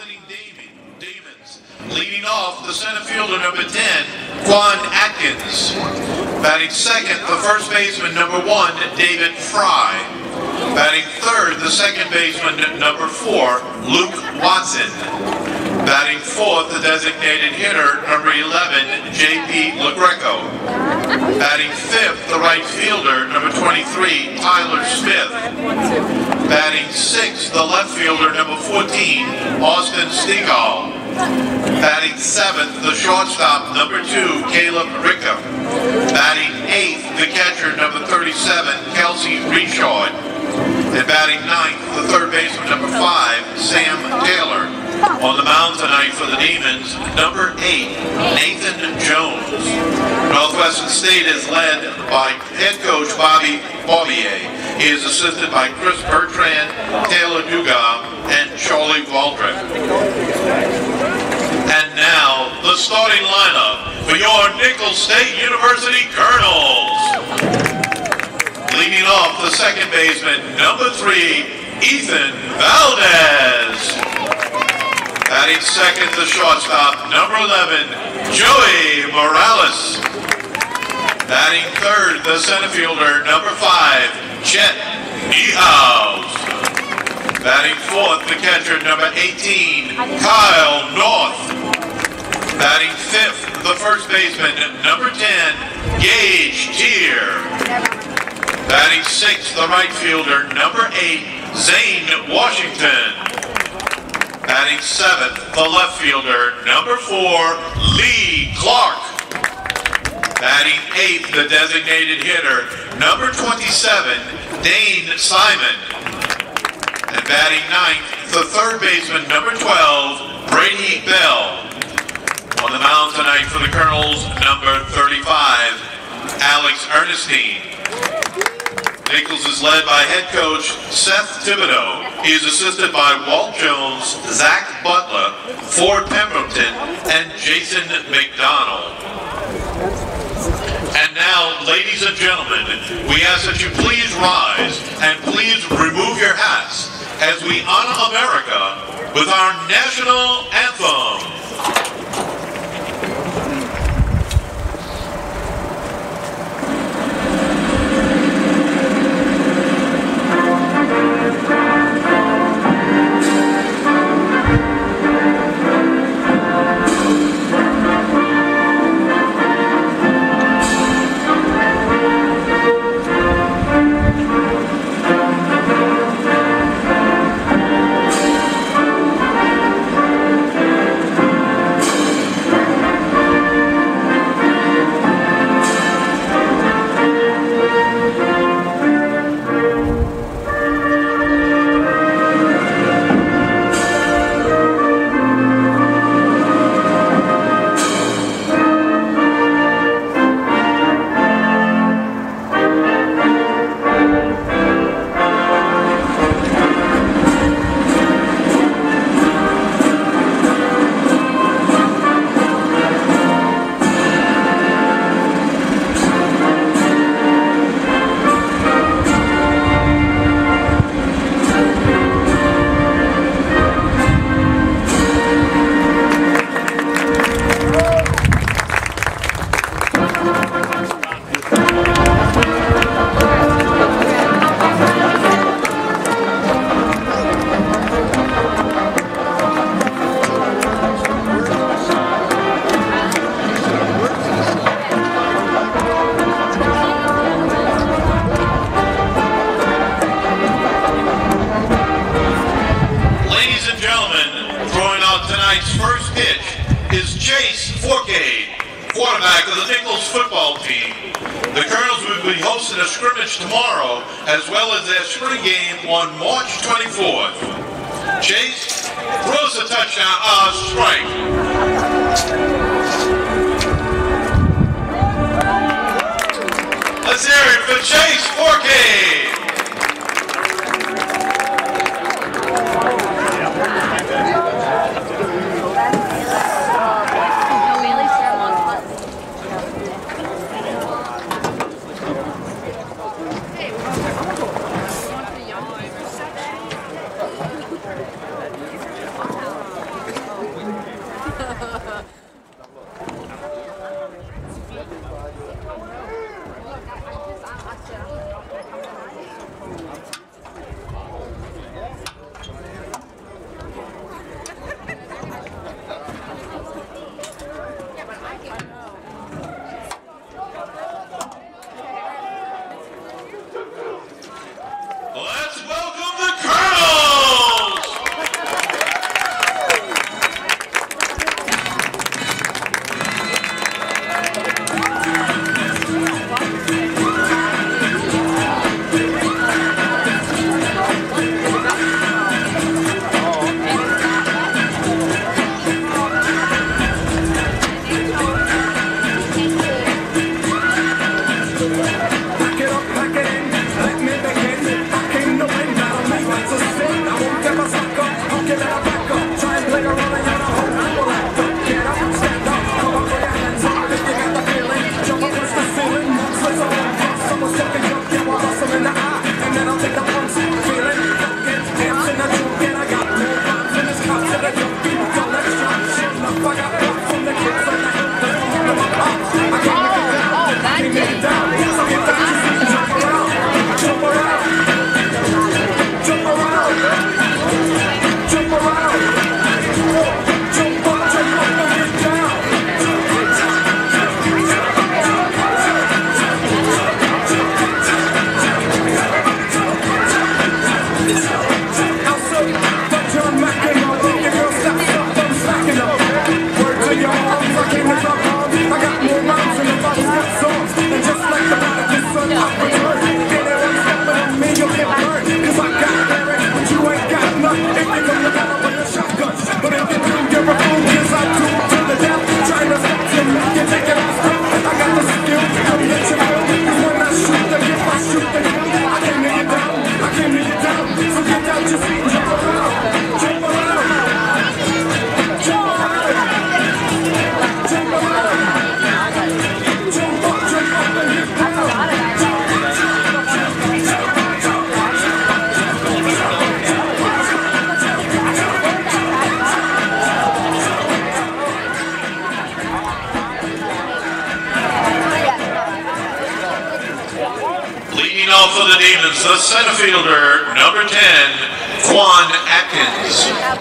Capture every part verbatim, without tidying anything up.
representing Demons. Leading off, the center fielder, number ten, Quan Atkins. Batting second, the first baseman, number one, David Fry. Batting third, the second baseman, number four, Luke Watson. Batting fourth, the designated hitter, number eleven, J P LaGreco. Batting fifth, the right fielder, number twenty-three, Tyler Smith. Batting sixth, the left fielder, number fourteen, Austin Nicholls. Batting seventh, the shortstop, number two, Caleb Rickham. Batting eighth, the catcher, number thirty-seven, Kelsey Richard. And batting ninth, the third baseman, number five, Sam Taylor. On the mound tonight for the Demons, number eight, Nathan Jones. Northwestern State is led by head coach Bobby Barbier. He is assisted by Chris Bertrand, Taylor Dugas, and Charlie Waldrop. And now, the starting lineup for your Nicholls State University Colonels. Leading off, the second baseman, number three, Ethan Valdez. Batting second, the shortstop, number eleven, Joey Morales. Batting third, the center fielder, number five, Chet Nicholls. Batting fourth, the catcher, number eighteen, Kyle North. Batting fifth, the first baseman, number ten, Gage Tier. Batting sixth, the right fielder, number eight, Zane Washington. Batting seventh, the left fielder, number four, Lee Clark. Batting eighth, the designated hitter, number twenty-seven, Dane Simon. And batting ninth, the third baseman, number twelve, Brady Bell. On the mound tonight for the Colonels, number thirty-five, Alex Ernestine. Nicholls is led by head coach Seth Thibodeau. He is assisted by Walt Jones, Zach Butler, Ford Pemberton, and Jason McDonald. And now, ladies and gentlemen, we ask that you please rise and please remove your hats as we honor America with our national anthem. Quarterback of the Nicholls football team. The Colonels will be hosting a scrimmage tomorrow, as well as their spring game on March twenty-fourth. Chase throws a touchdown, uh, strike. Let's hear it for Chase Forcade. For the Demons, the center fielder, number ten, Quan Atkins.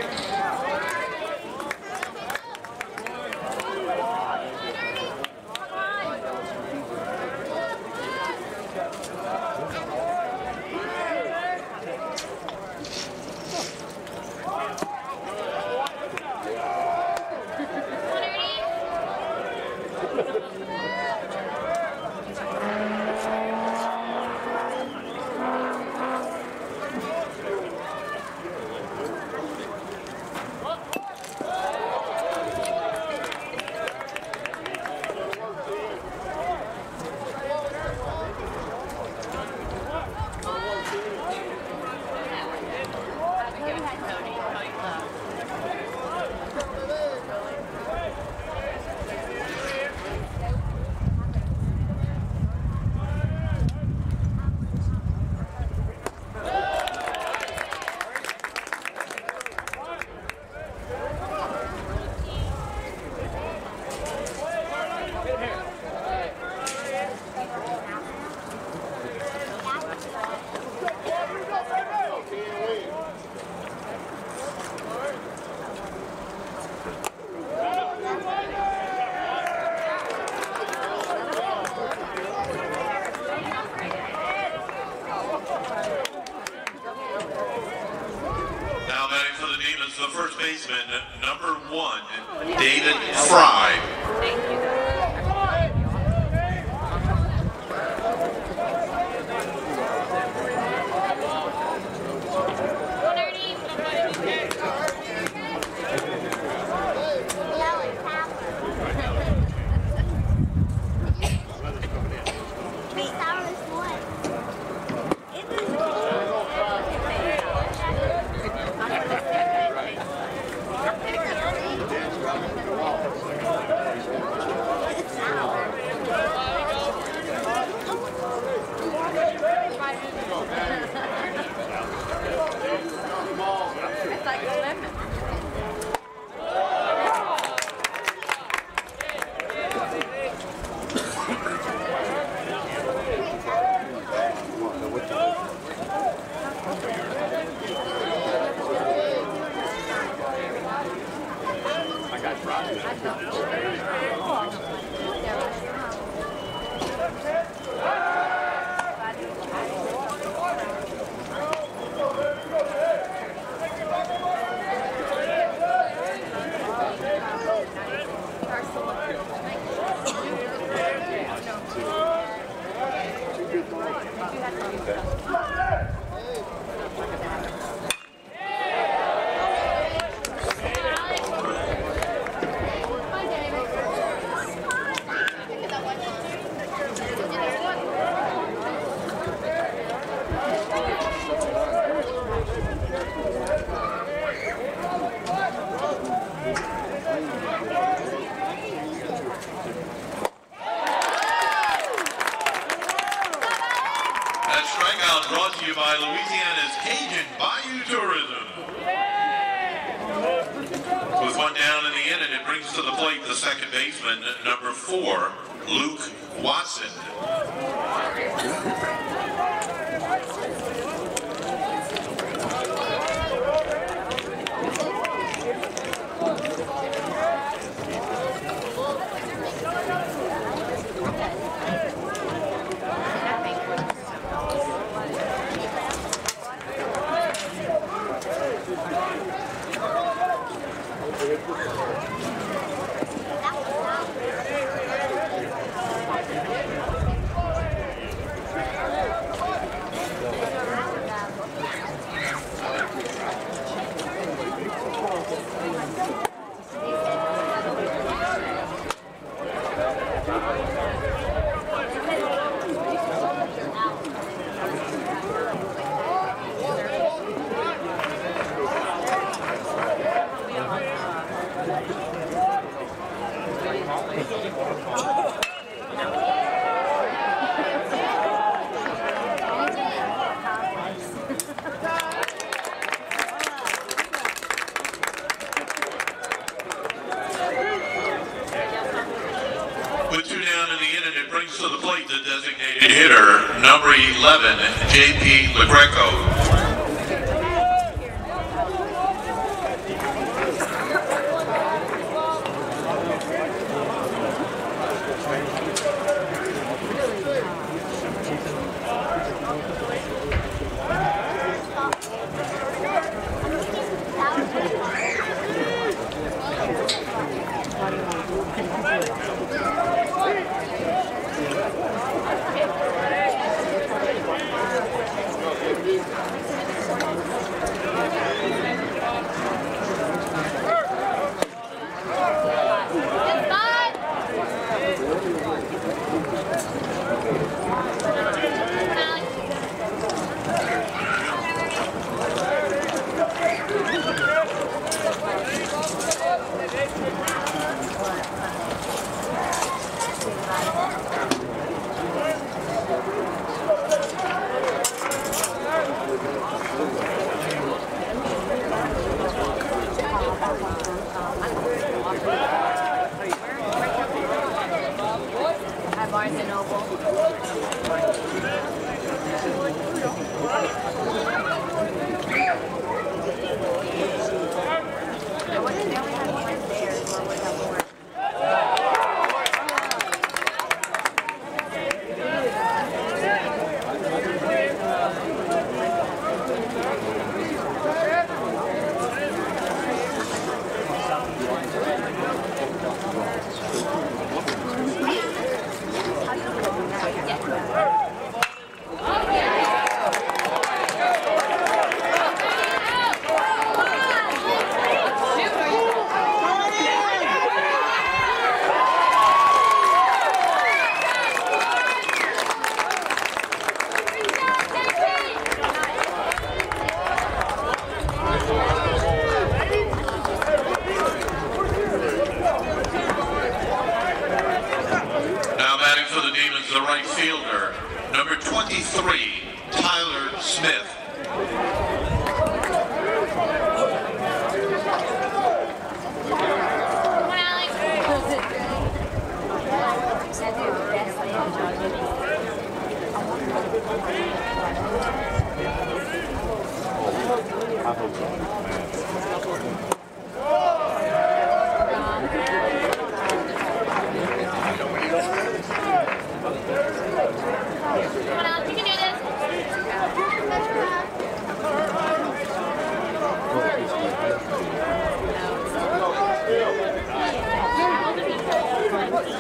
The first baseman, number one, David Fry. Thank you. Brought to you by Louisiana's Cajun Bayou Tourism. With one down in the inning, it brings to the plate the second baseman, number four, Luke Watson. With two down in the inning, it brings to the plate the designated hitter, number eleven, J P LaGreco. The right fielder, number twenty-three, Tyler Smith. I hope so.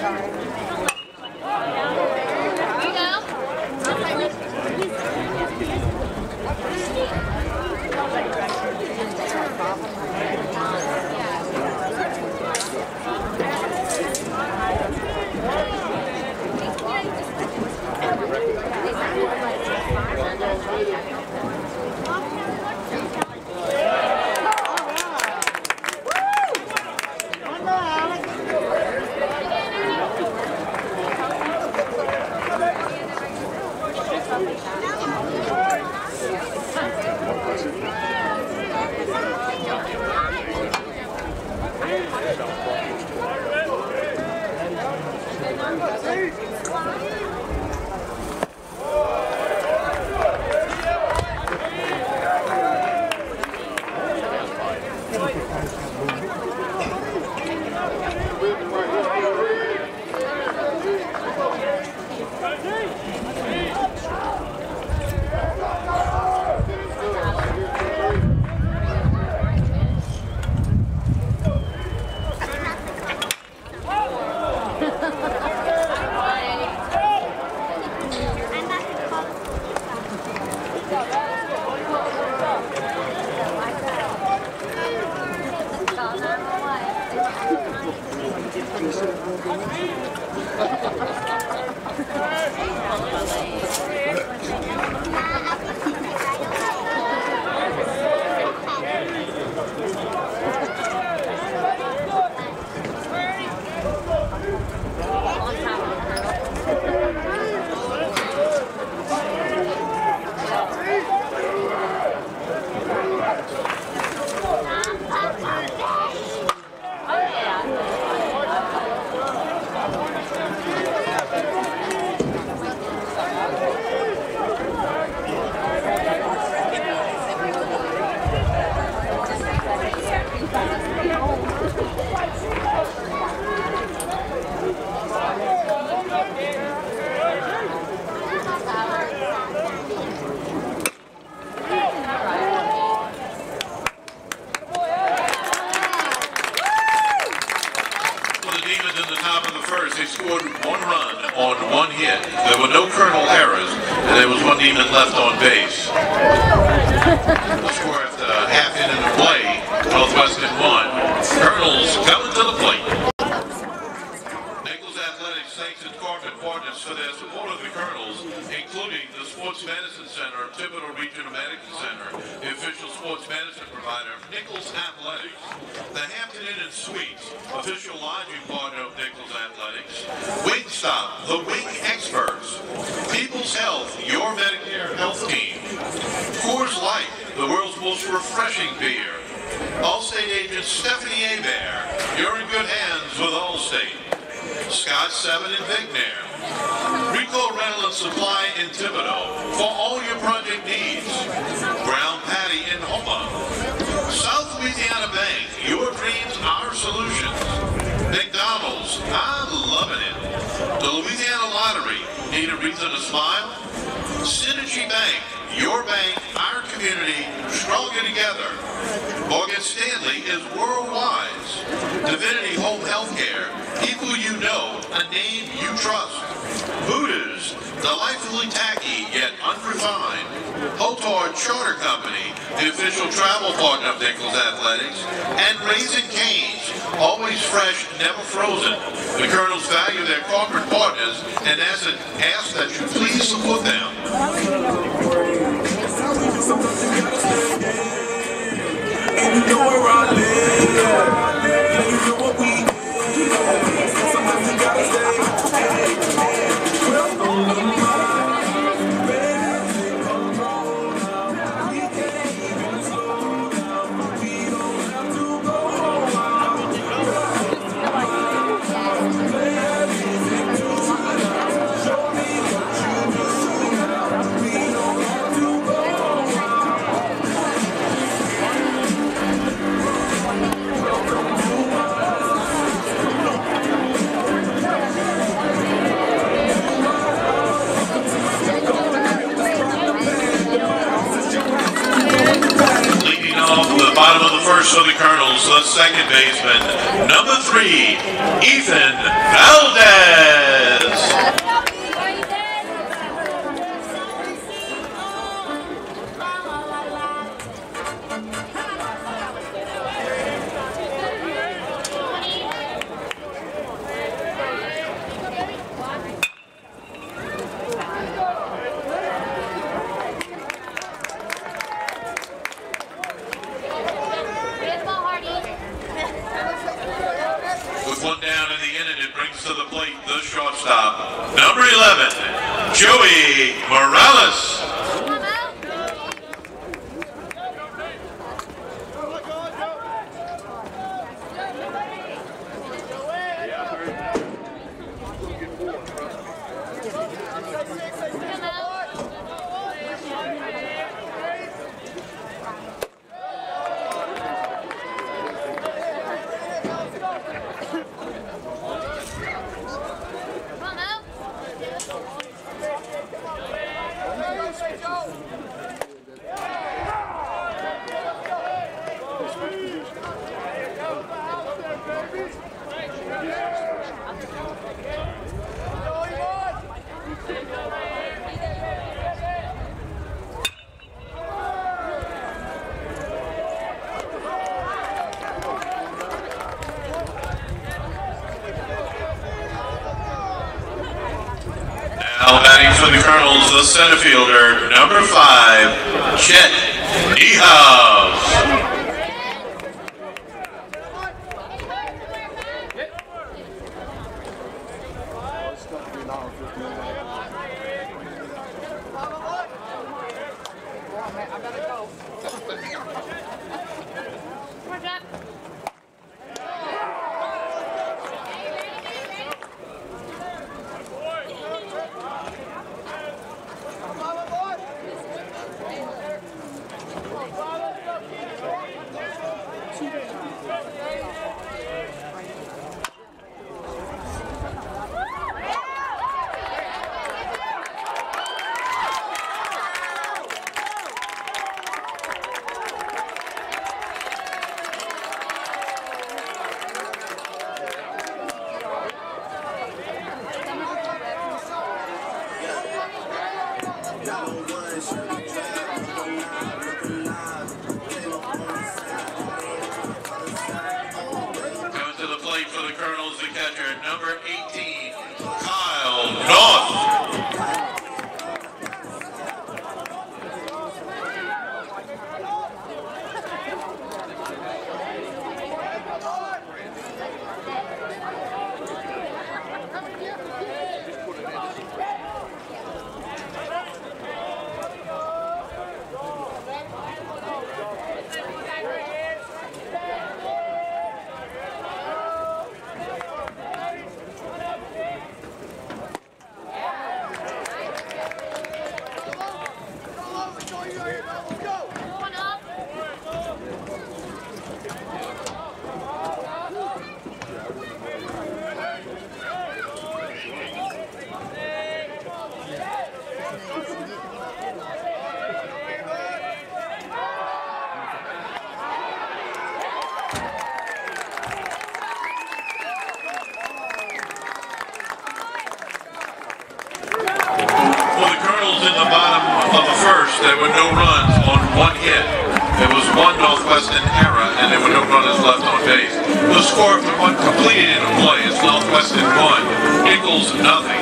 They scored one run on one hit. There were no Colonel errors, and there was one demon left on base. The score after half inning of play, Northwestern won. Colonels coming to the plate. Nicholls Athletics thanks its corporate partners for their support of the Colonels, including the Sports Medicine Center of Thibodeau Regional Medical Center, the official sports medicine provider of Nicholls Athletics, the Hampton Inn and Suites, official lodging partner of Nicholls Athletics, Wingstop, the Wing Experts, People's Health, your Medicare health team, Coors Light, the world's most refreshing beer, Allstate agent Stephanie Hebert, you're in good hands with Allstate, Scott seven in Vignair, Rico Rental and Supply in Thibodeau for all your project needs, Brown Patty in Homa, South Louisiana Bank, your dreams, our solutions, McDonald's, I'm loving it, the Louisiana Lottery, need a reason to smile, Synergy Bank, your bank, our community, stronger together. Morgan Stanley is worldwide. Divinity Home Healthcare, people you know, a name you trust. Buddha's, delightfully tacky yet unrefined. Hotar Charter Company, the official travel partner of Nicholls Athletics. And Raising Cane's, always fresh, never frozen. The Colonels value their corporate partners and ask that you please support them. And you know where I live, and you know what we do. Sometimes you gotta stay, put up on the mind, baby, come on now. We can't even slow down, we don't have to go home. Baby, show me what you do now. We don't have to go home. Bottom of the first for the Colonels, the second baseman, number three, Ethan Valdez. One down in the inning, it brings to the plate the shortstop, number eleven, Joey Morales. Now batting for the Colonels, the center fielder, number five, Chet Nicholls. For the Colonels, the catcher, number eighteen, Kyle North. In the bottom of the first, there were no runs on one hit. There was one Northwestern error, and there were no runners left on base. The score for one completed in play is Northwestern one, Nicholls nothing.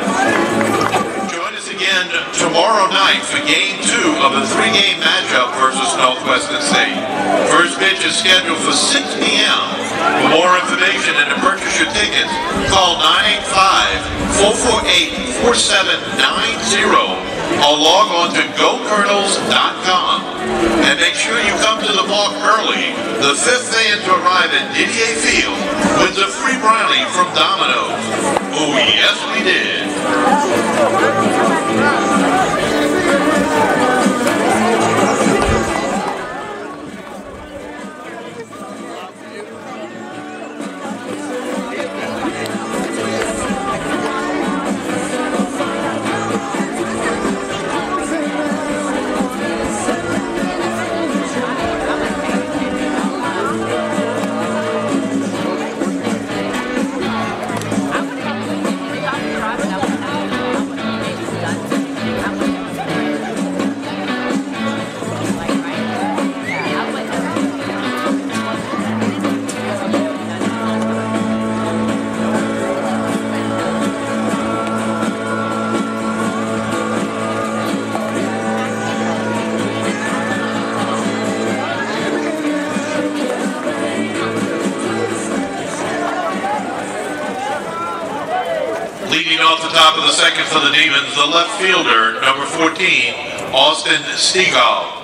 Join us again tomorrow night for game two of the three-game matchup versus Northwestern State. First pitch is scheduled for six p m For more information and to purchase your tickets, call nine eight five, four four eight, four seven nine zero. or log on to go colonels dot com. And make sure you come to the park early. The fifth fan to arrive at Didier Field wins a free brownie from Domino's. Oh, yes, we did. I'm Leading off the top of the second for the Demons, the left fielder, number fourteen, Austin Stegall.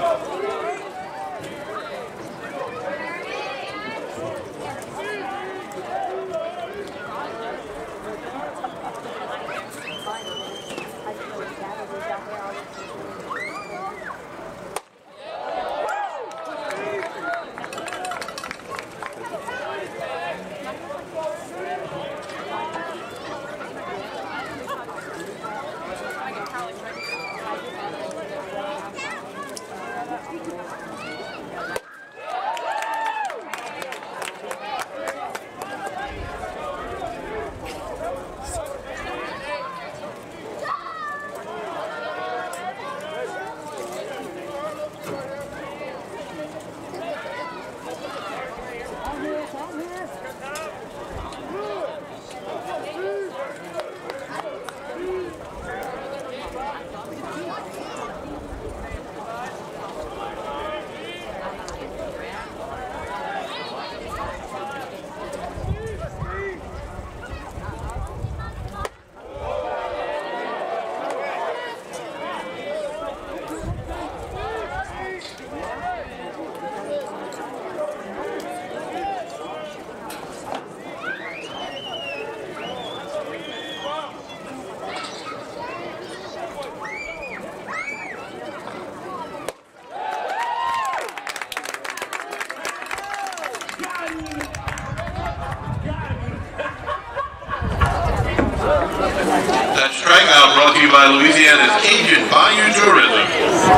That strikeout brought to you by Louisiana's Cajun Bayou Tourism.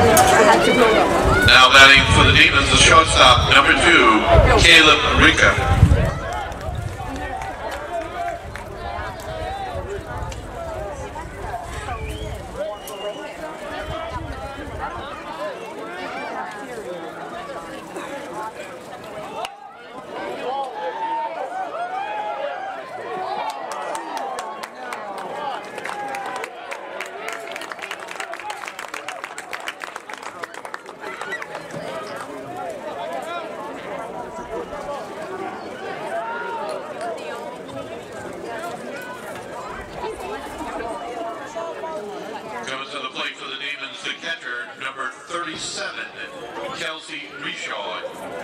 Now batting for the Demons, the shortstop, number two, Caleb Rica. Coming to the plate for the Demons, the catcher, number thirty-seven, Kelsey Reshaw.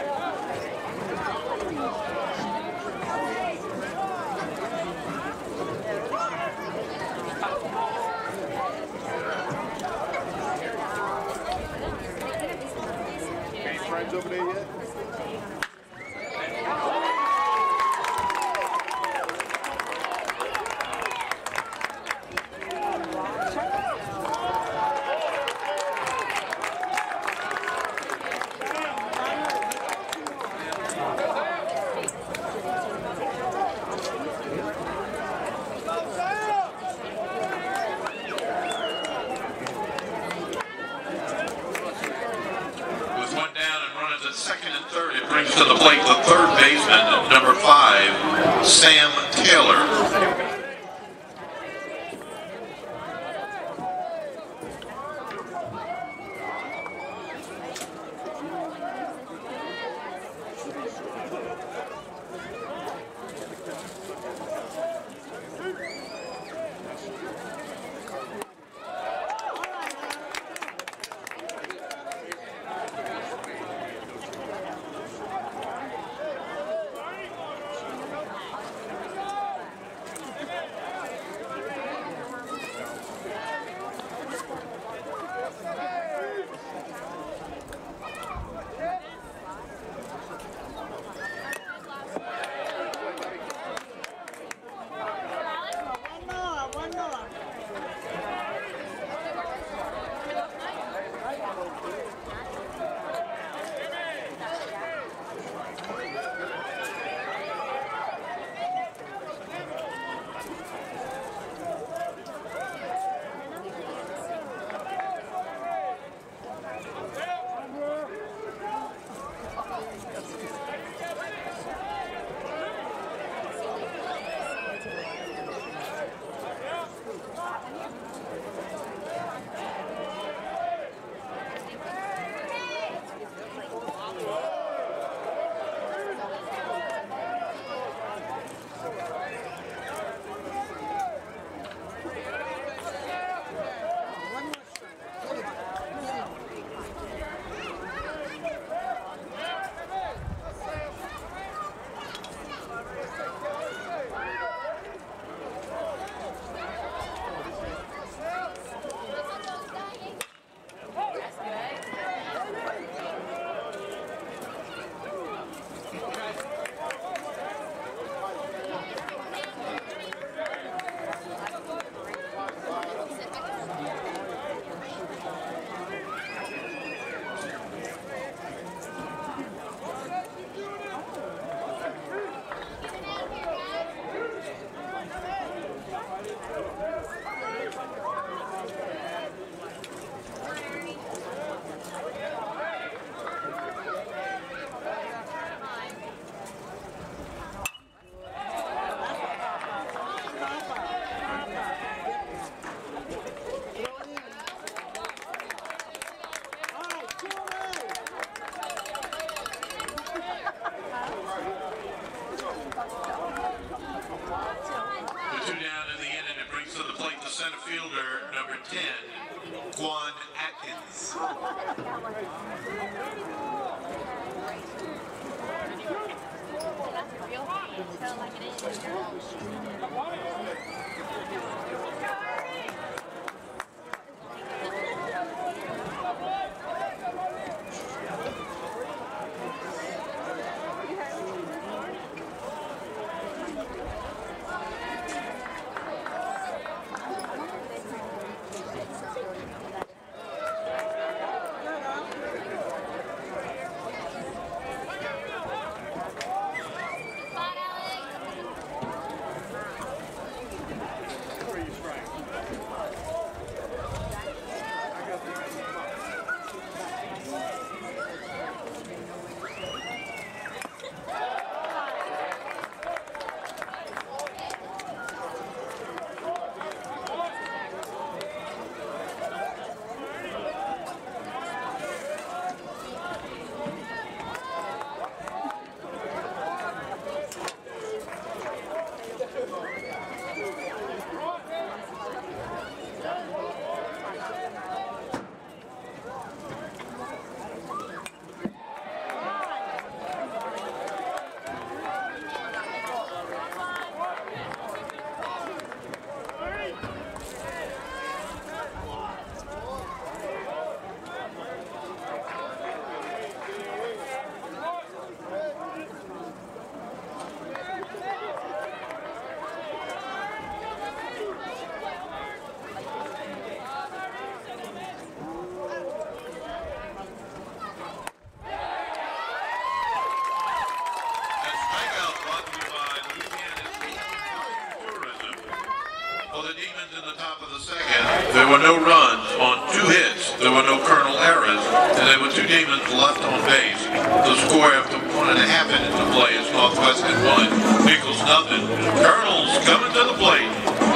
Any friends over there yet? Second and third, it brings to the plate the third baseman, number five, Sam Taylor. ten, Quan Atkins. There were no runs on two hits. There were no Colonel errors, and there were two demons left on base. The score after one and a half minutes of play is Northwestern one, Nicholls nothing. Colonels coming to the plate.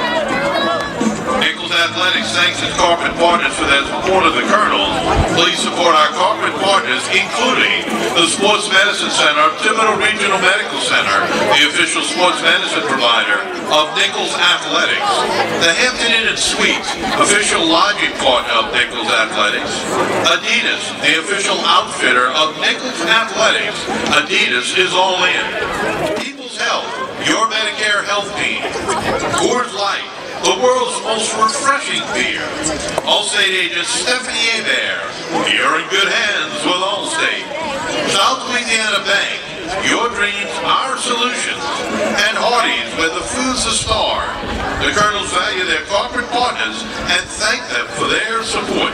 Nicholls Athletics thanks its corporate partners for their support of the Colonels. Please support our corporate partners, including the Sports Medicine Center of Thibodeau Regional Medical Center, the official sports medicine provider of Nicholls Athletics. The Hampton Inn and Suites, official lodging partner of Nicholls Athletics. Adidas, the official outfitter of Nicholls Athletics. Adidas is all in. People's Health, your Medicare health team. Coors Light, the world's most refreshing beer. Allstate agent Stephanie Hebert. You're in good hands with Allstate. South Louisiana Bank. Your dreams, our solutions. And Hardee's, where the food's a star. The Colonels value their corporate partners and thank them for their support.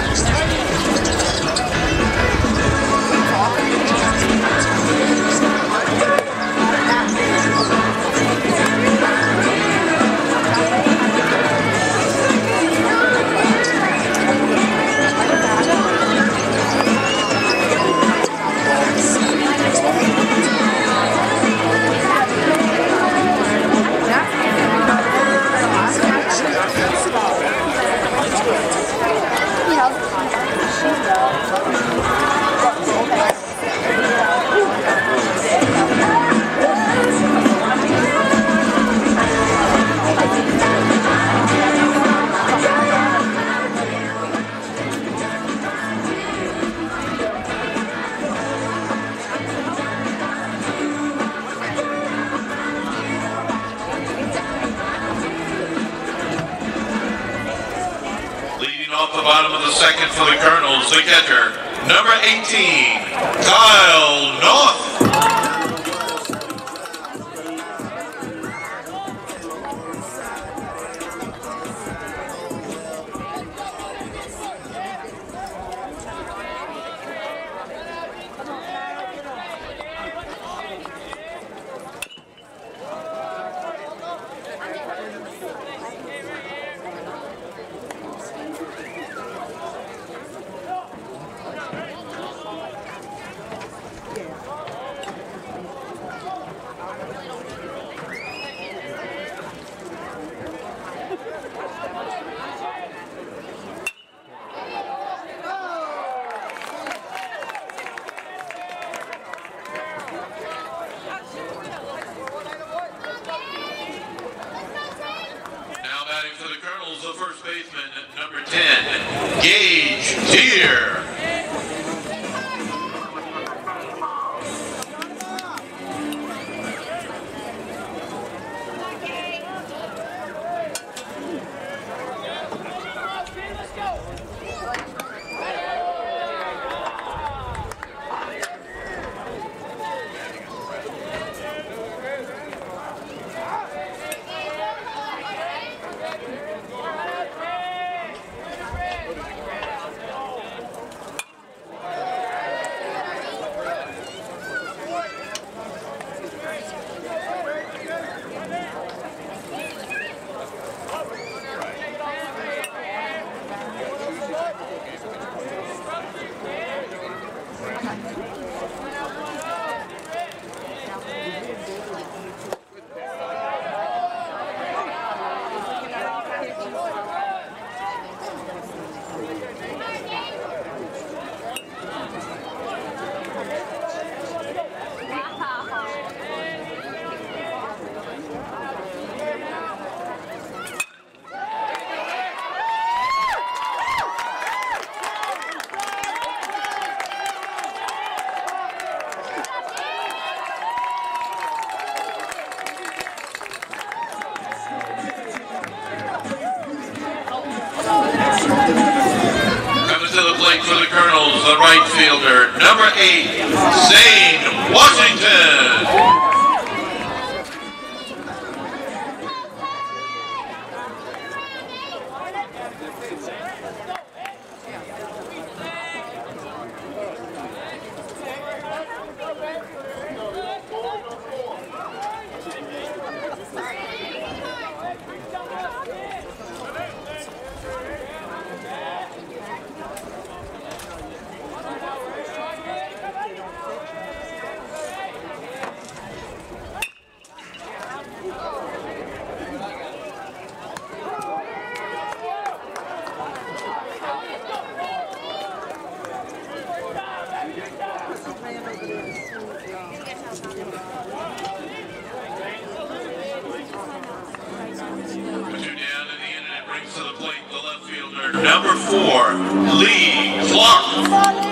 Off the bottom of the second for the Colonels, the catcher, number eighteen, Kyle North. the first baseman, number ten, Gage Tier. Coming to the plate for the Colonels, the right fielder, number eight, Zane Washington. Number four, Lee Clark.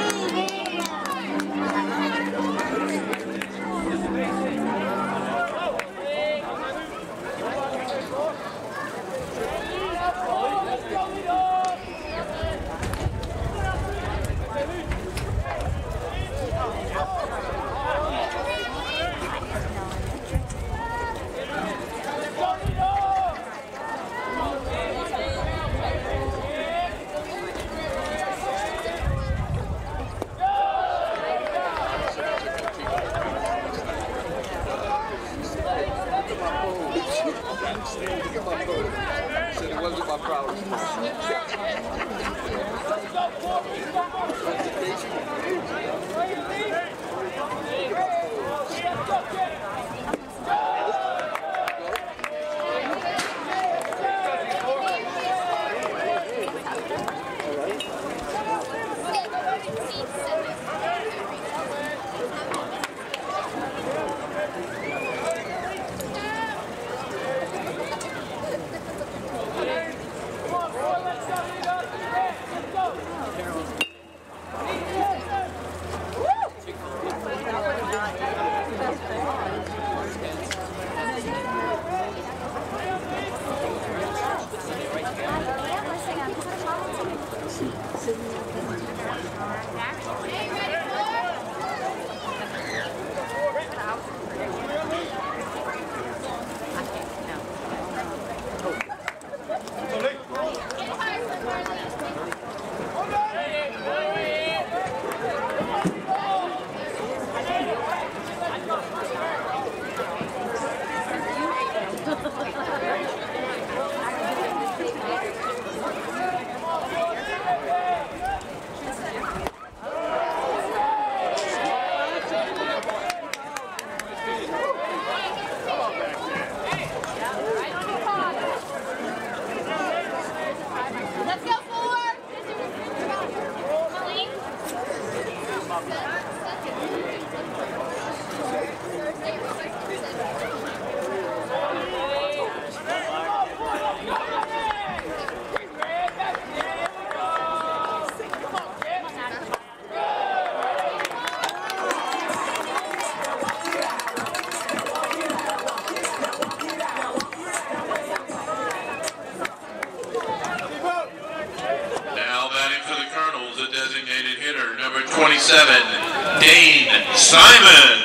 thirty-seven, Dane Simon.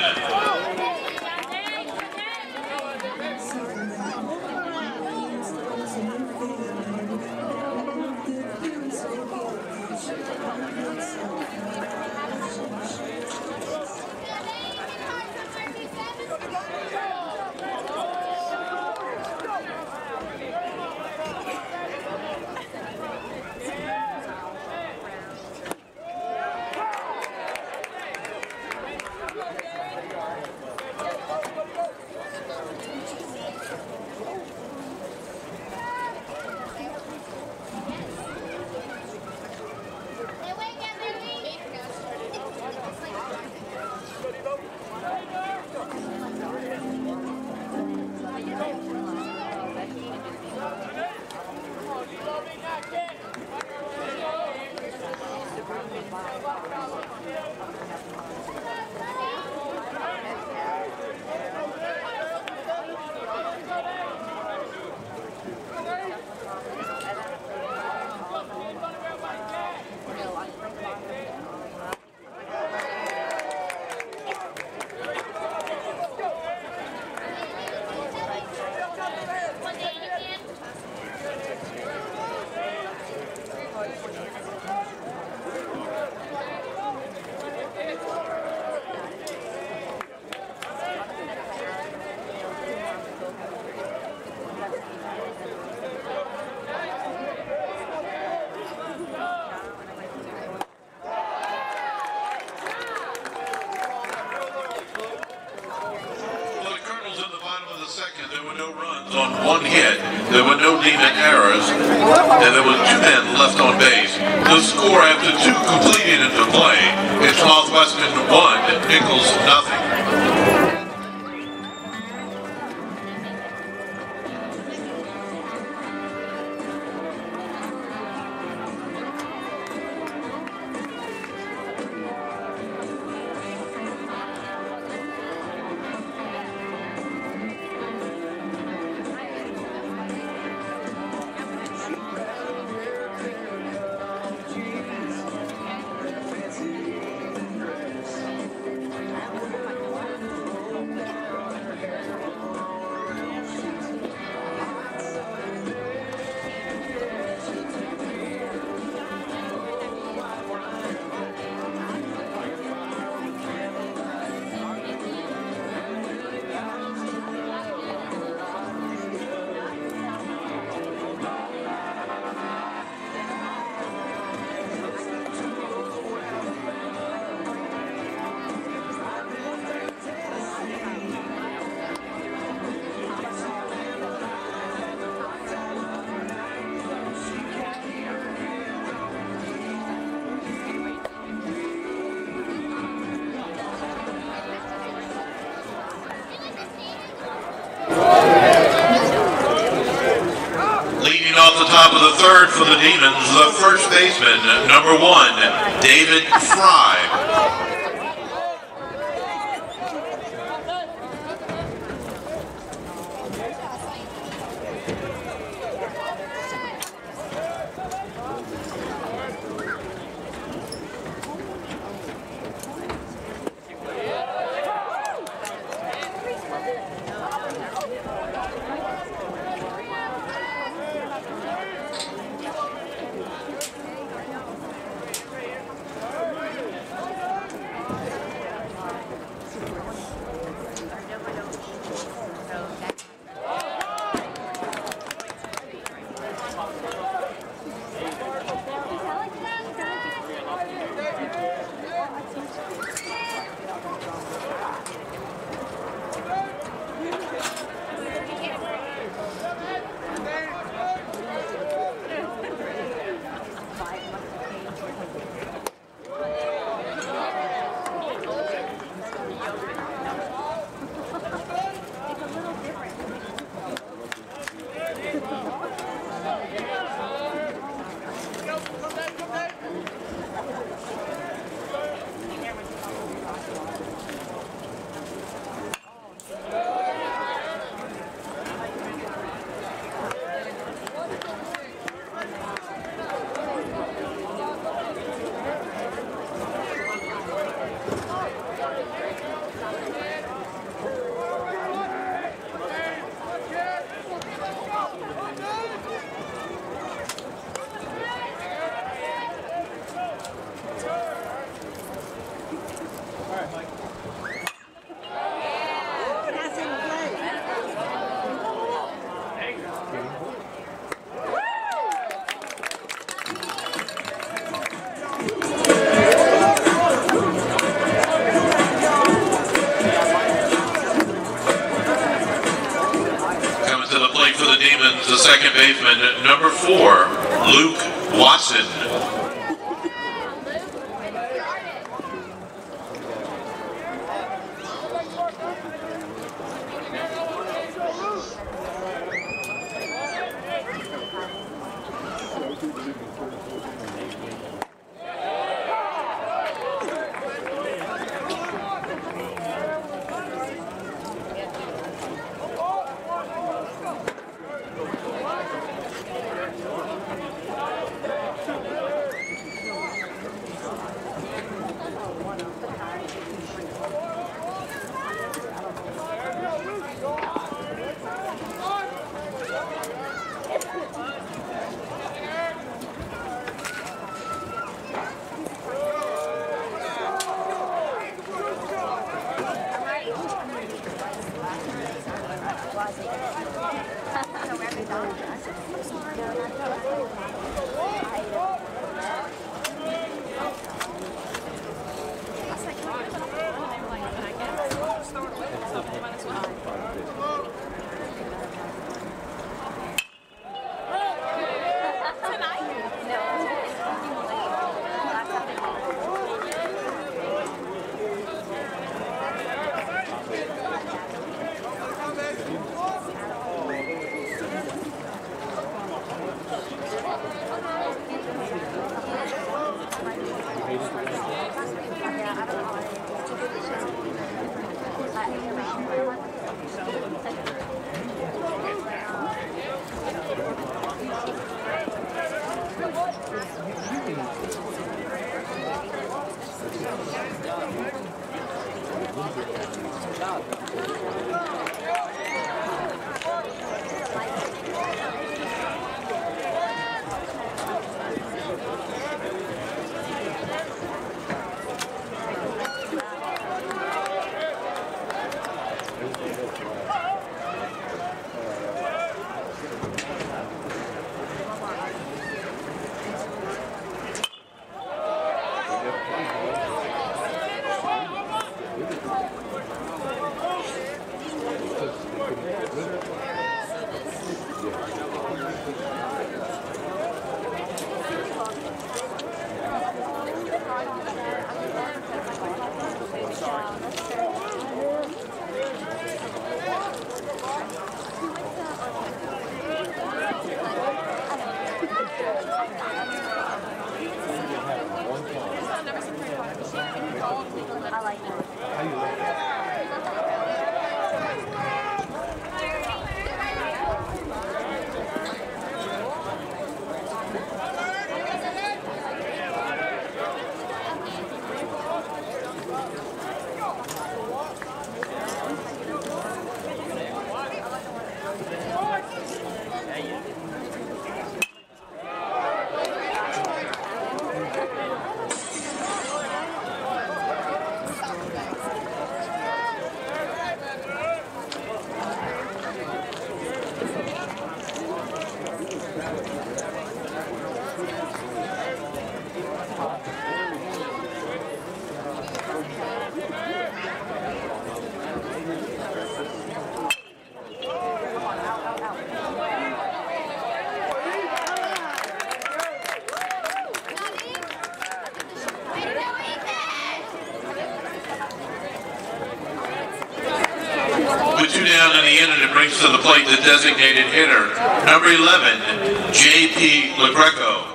On one hit, there were no demon errors, and there were two men left on base. The score after two completed into play is Northwestern one, Nicholls nothing. Off the top of the third for the Demons, the first baseman, number one, David Fry. playing for the Demons, the second baseman, number four, Luke Watson. With two down in the inning, it brings to the plate the designated hitter, number eleven, J P LaGreco.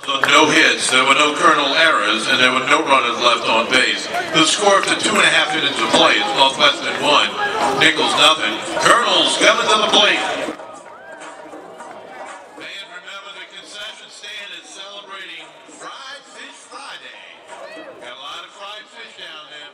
No hits, there were no Colonel errors, and there were no runners left on base. The score after two and a half innings of play is Northwestern one, Nicholls nothing. Colonels coming to the plate. And remember, the concession stand is celebrating Fried Fish Friday. Got a lot of fried fish down there.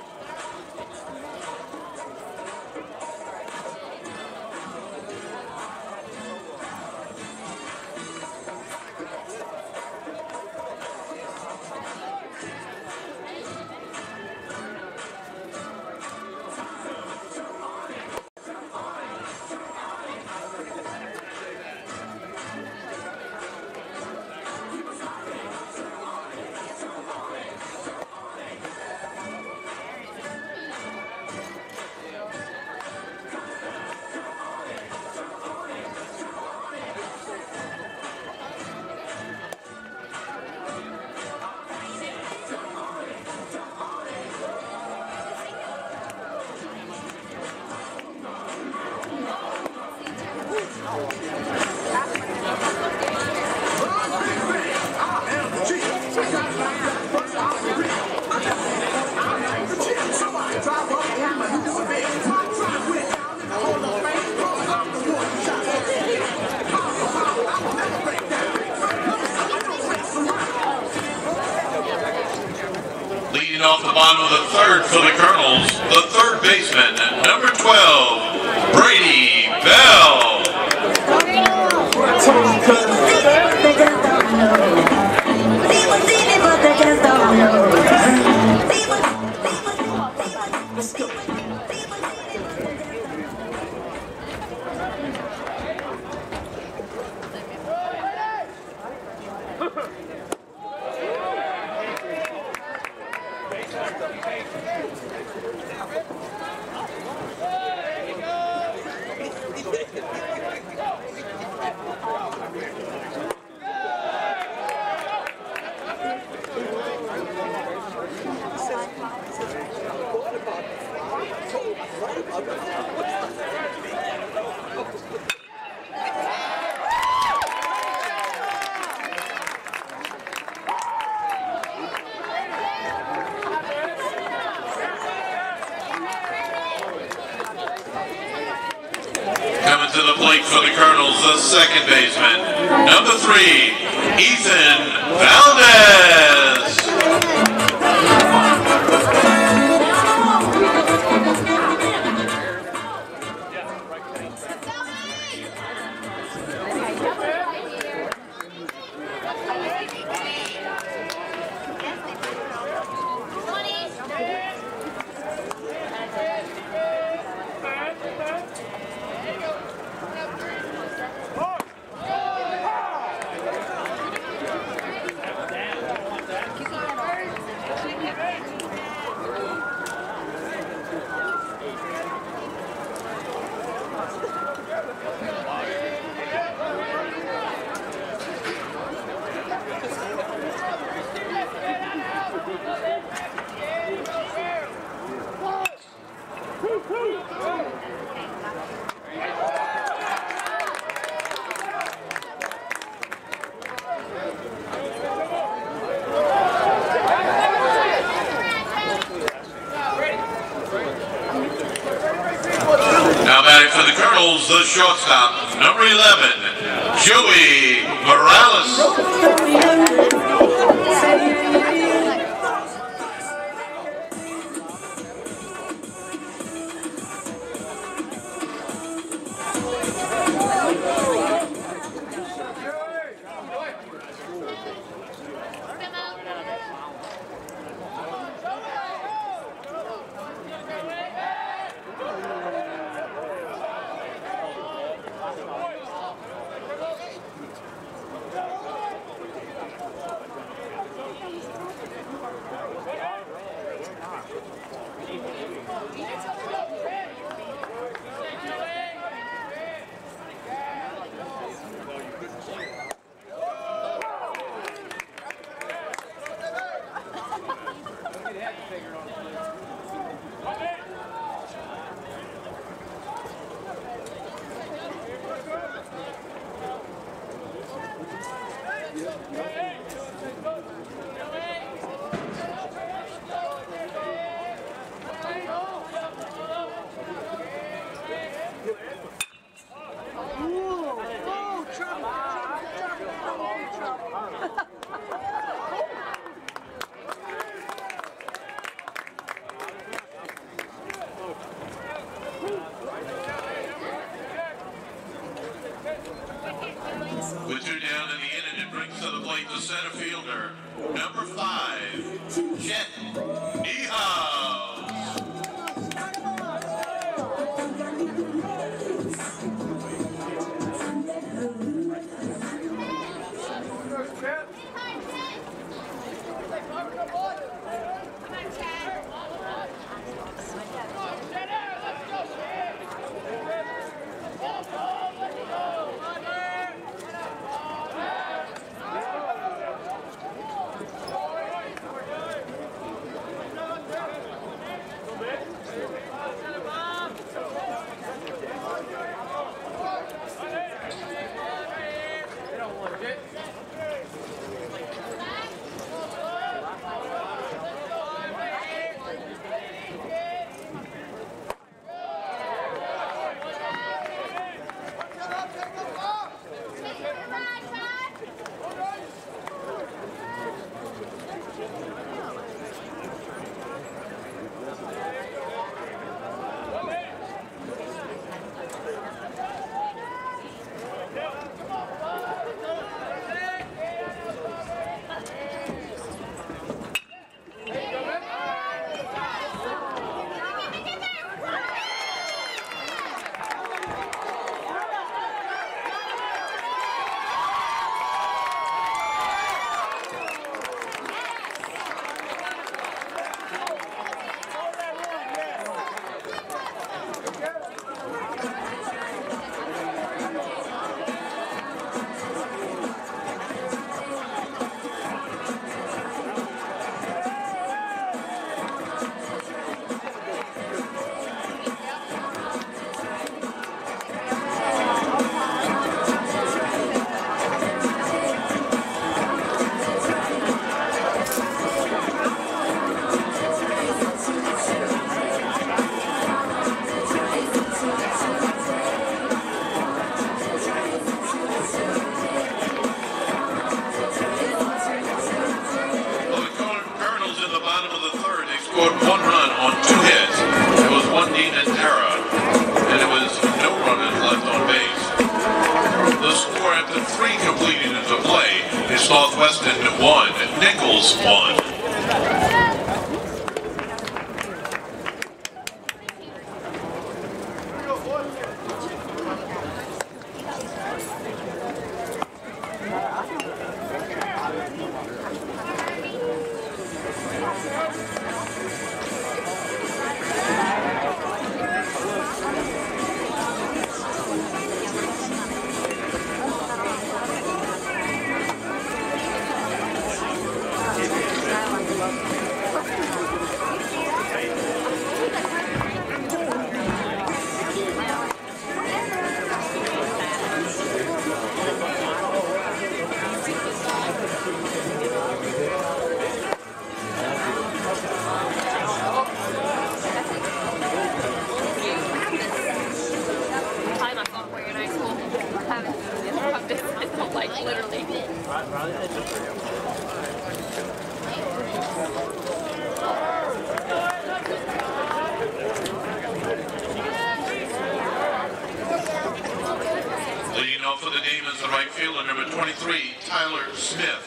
Leading off the bottom of the third for the Colonels, the third baseman, number twelve, Brady Bell. Coming to the plate for the Colonels, the second baseman, number three, Ethan Valdez. Now batting for the Colonels, the shortstop, number eleven, Joey Morales. number five, Jet Nicholls. Scored one run on two hits. There was one needed error, and there was no runners left on base. The score after three completed into play is Northwestern one, Nicholls one. Leading off for the Demons, the right fielder, number twenty-three, Tyler Smith.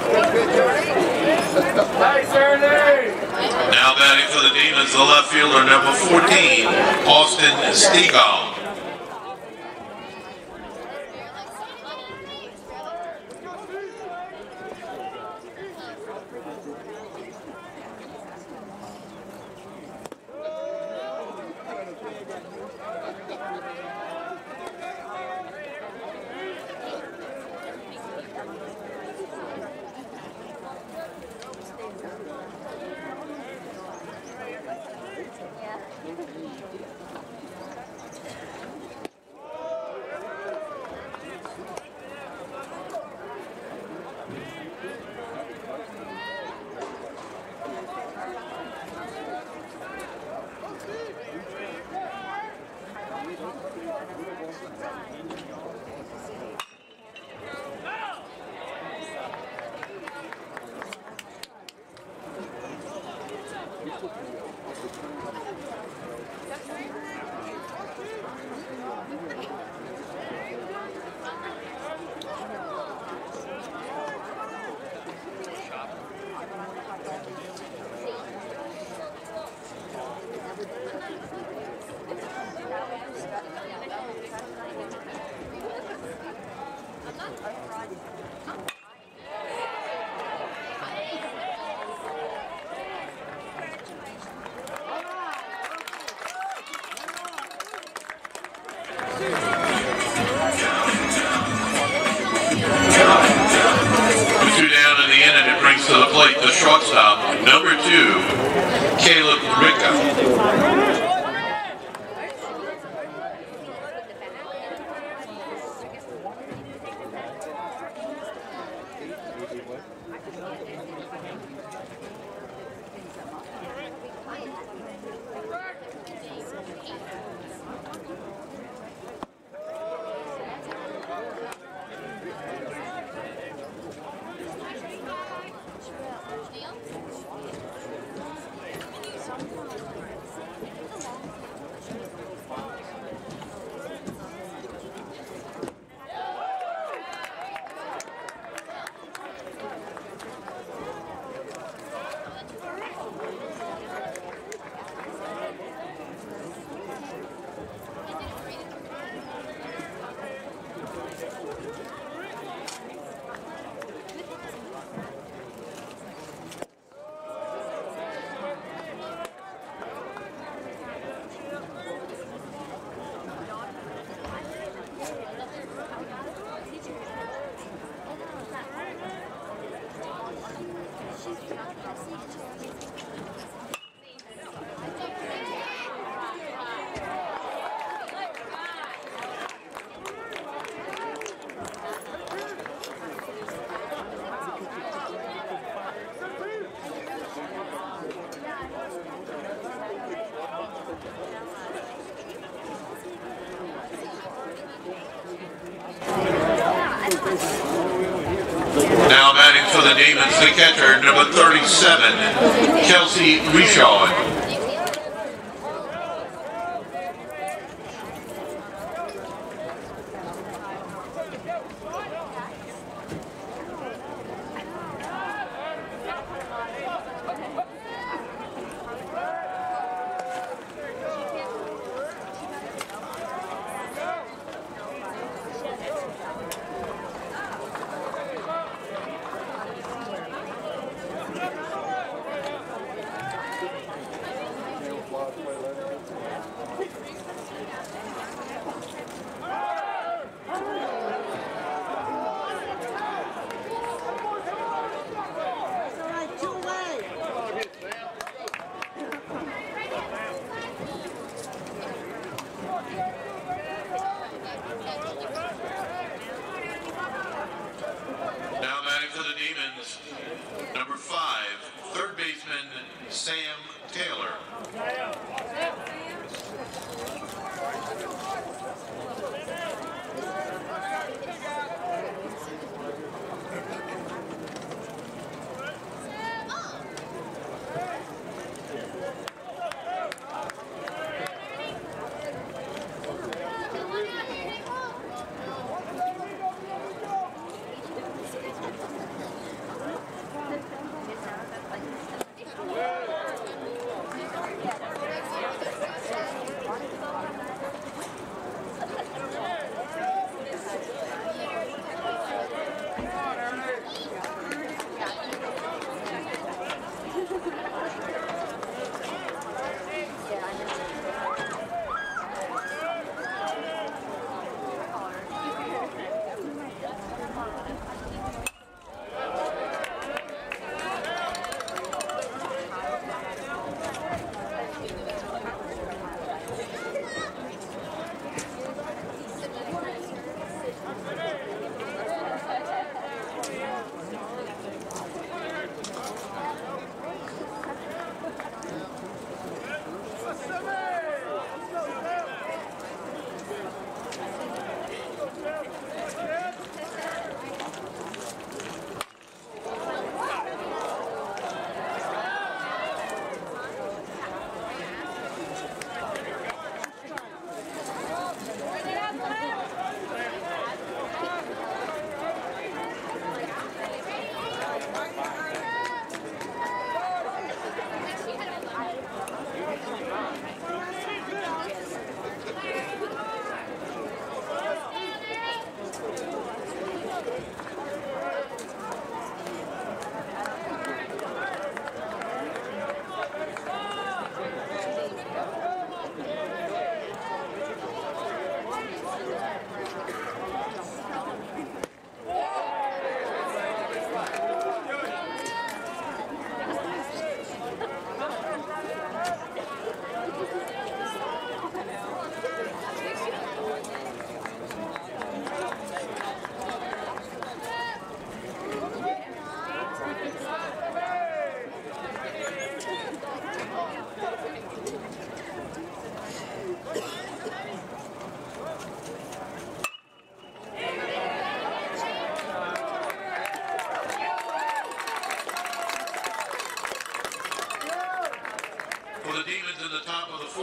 Now batting for the Demons, the left fielder, number fourteen, Austin Stegall. To the plate, the shortstop, number two, Caleb Ricka. Now batting for the Demons, the catcher, number thirty-seven, Kelsey Richard.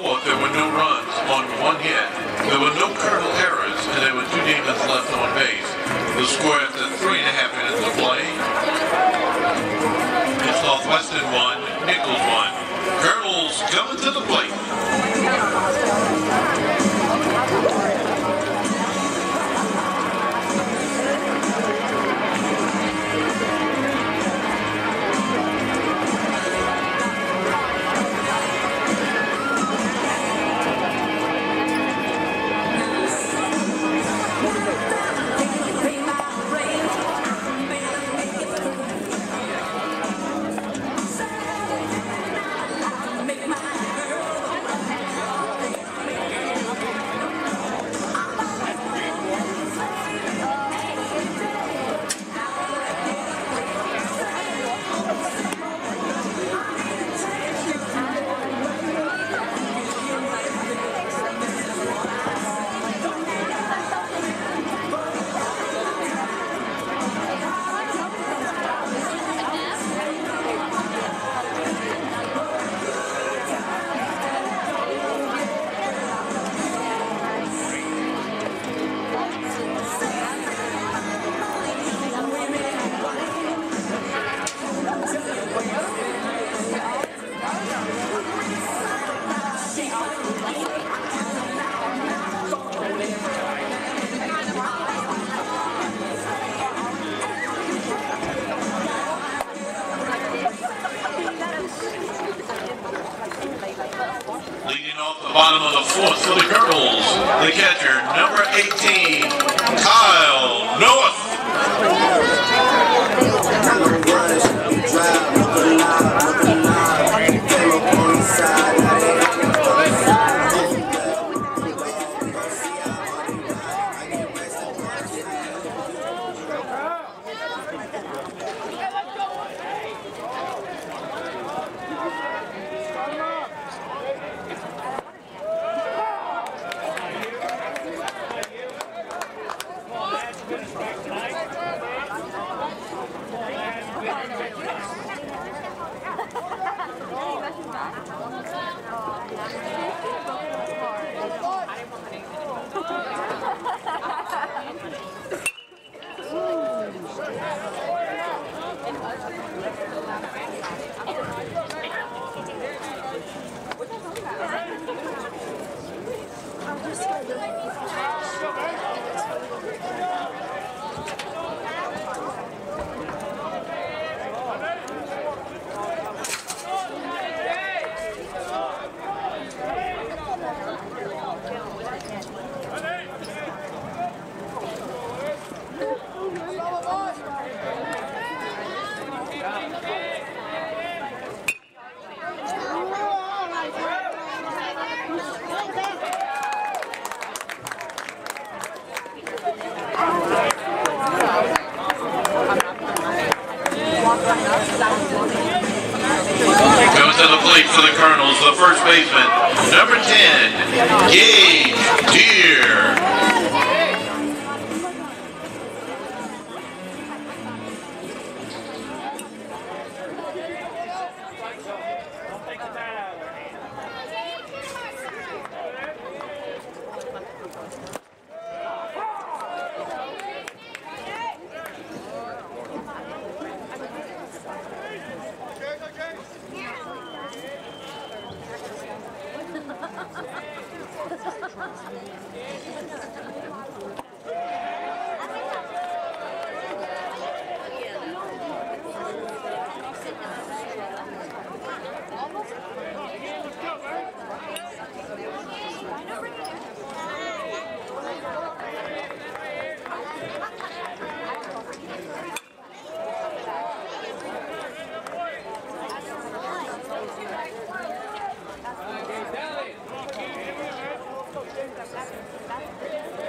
fourth, there were no runs on one hit. There were no Colonel errors, and there were two demons left on base. The score after three and a half minutes of play. It's Northwestern one, Nicholls one. Colonels coming to the plate. Leading off the bottom of the fourth for the Colonels, the catcher, number eighteen, Kyle North. Comes to the plate for the Colonels, the first baseman, number ten, Gage Deere. That's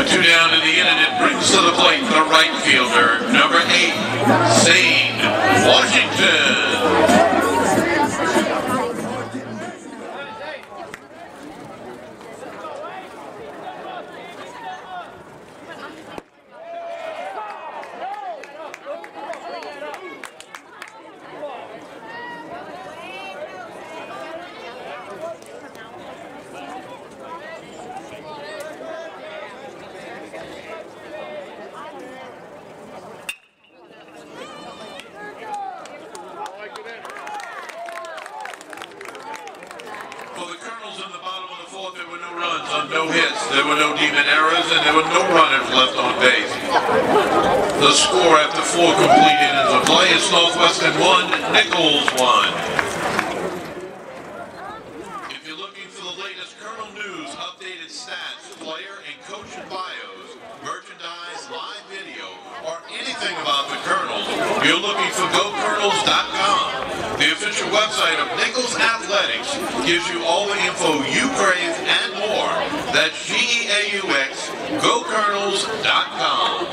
With two down in the inning, it brings to the plate the right fielder, number eight, Zane Washington. No hits, there were no demon errors, and there were no runners left on base. The score after four complete innings of play is Northwestern one, Nicholls one. If you're looking for the latest Colonel news, updated stats, player and coach bios, merchandise, live video, or anything about the Colonels, you're looking for go colonels dot com. The official website of Nicholls Athletics gives you all the info you crave and more. That's G E A U X, go colonels dot com.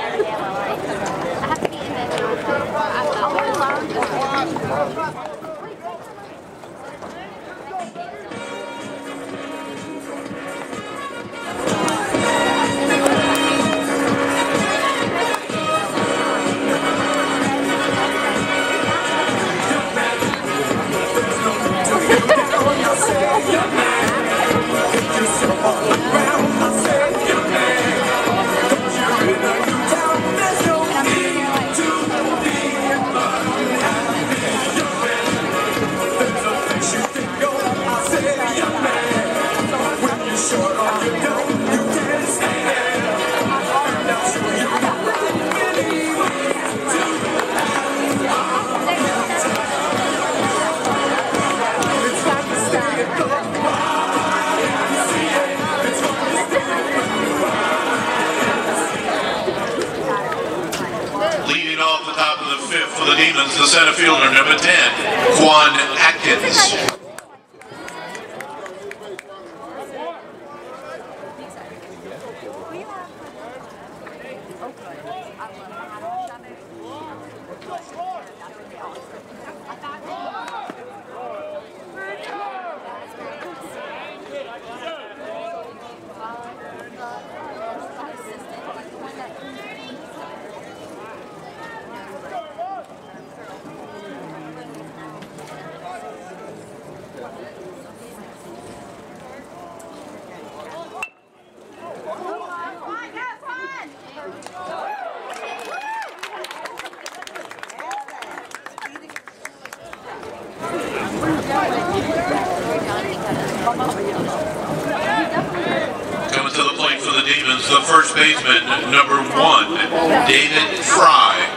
For the Demons, the center fielder, number ten, Quan Atkins. Coming to the plate for the Demons, the first baseman, number one, David Fry.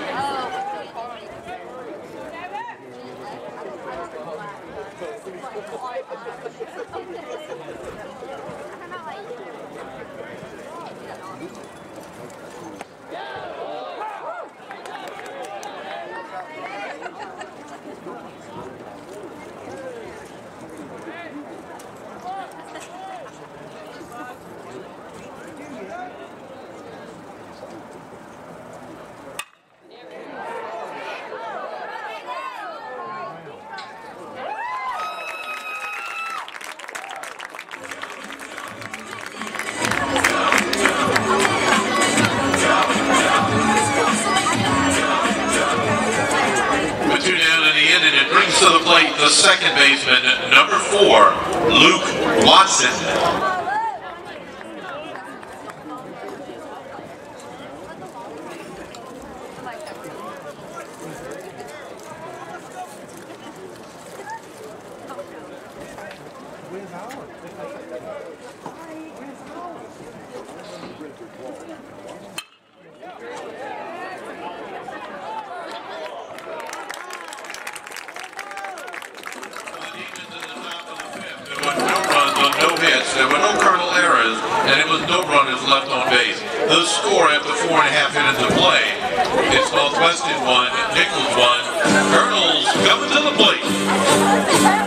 To the plate, the second baseman, number four, Luke Watson. There were no Colonel errors, and it was no runners left on base. The score after four and a half innings of play is Northwestern one, Nicholls one. Colonels coming to the plate.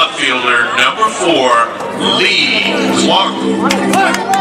outfielder, number four, Lee Clark.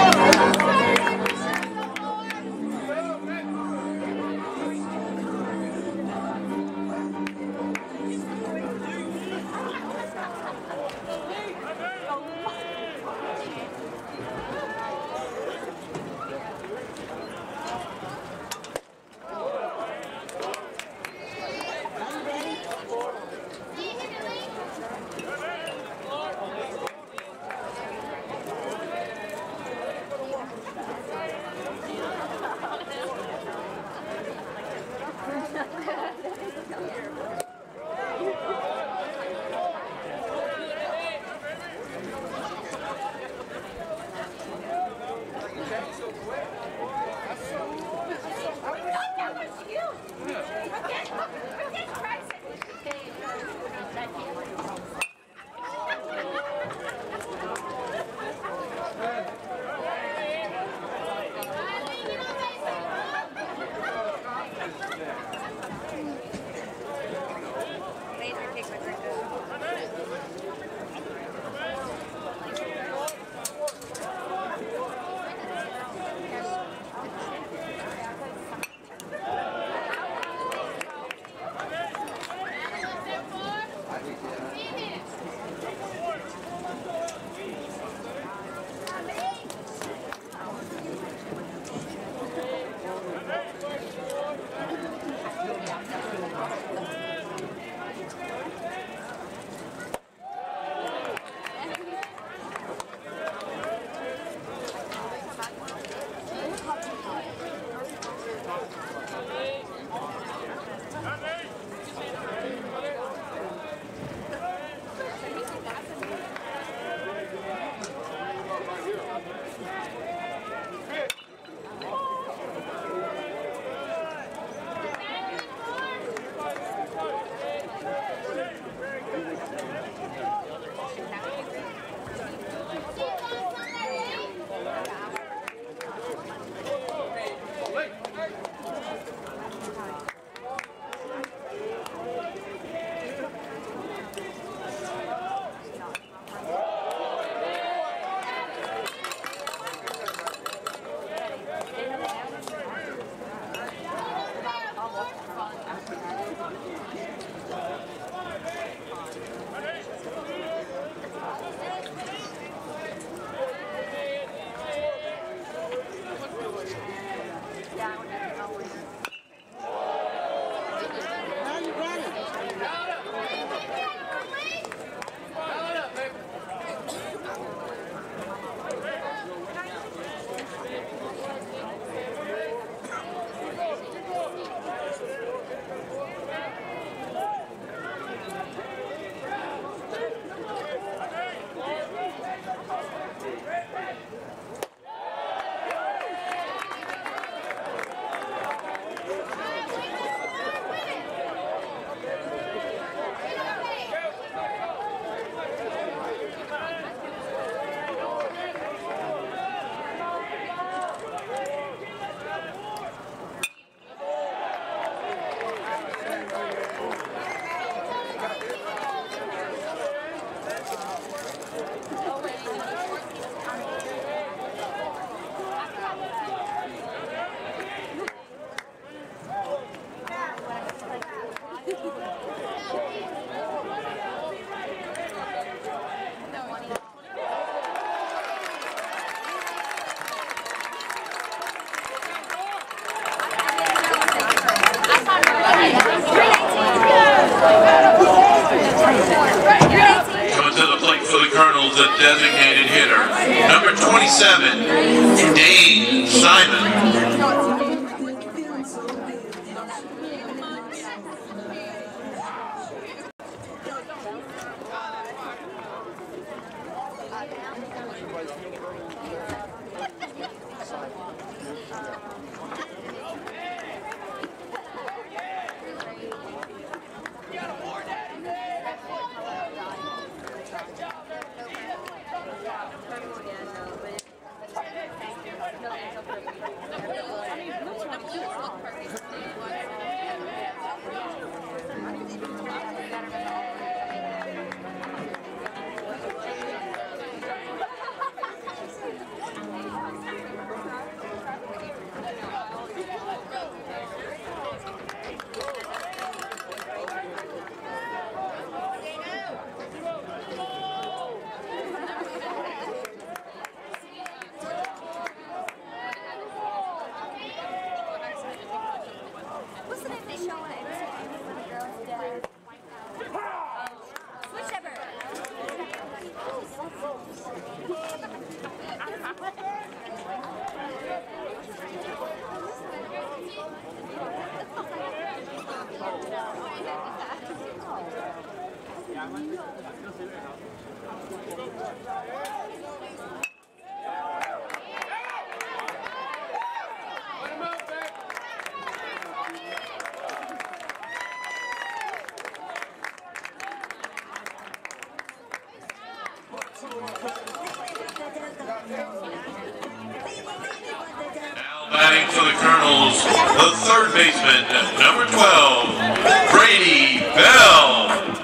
The designated hitter, number twenty-seven, Dane Simon. Batting for the Colonels, the third baseman, number twelve, Brady Bell.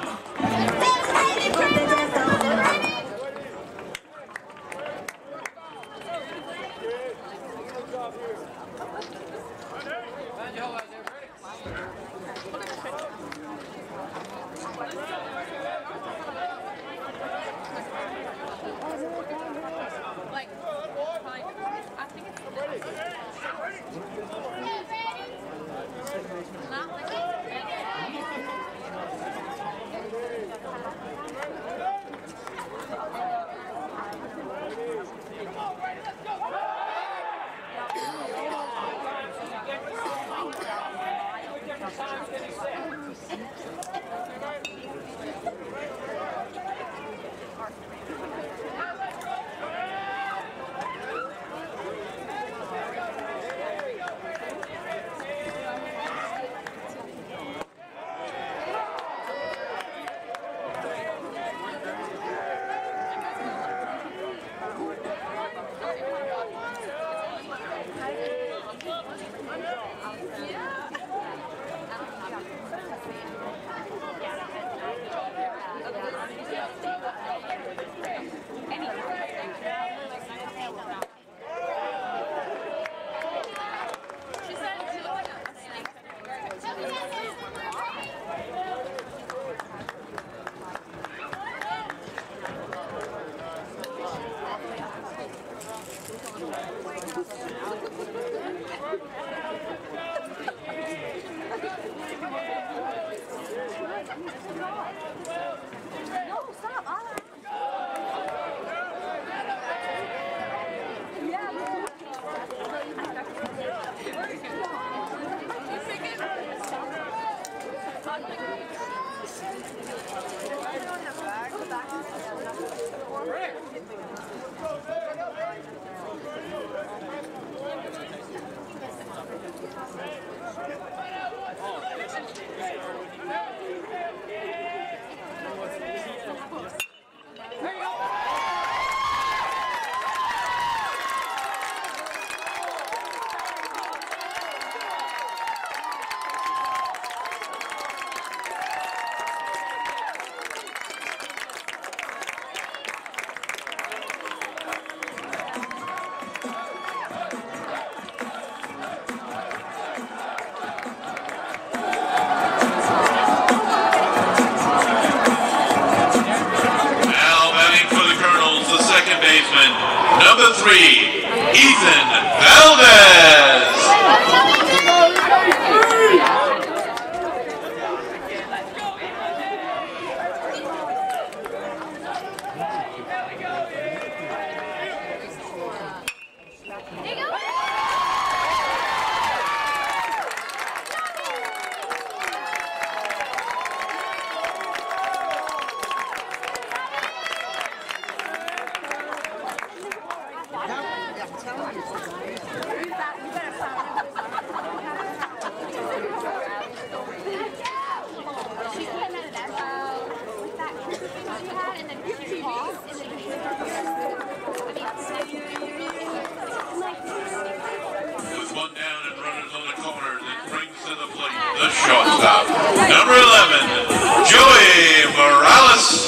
Number three, Ethan Valdez. The shortstop, number eleven, Joey Morales.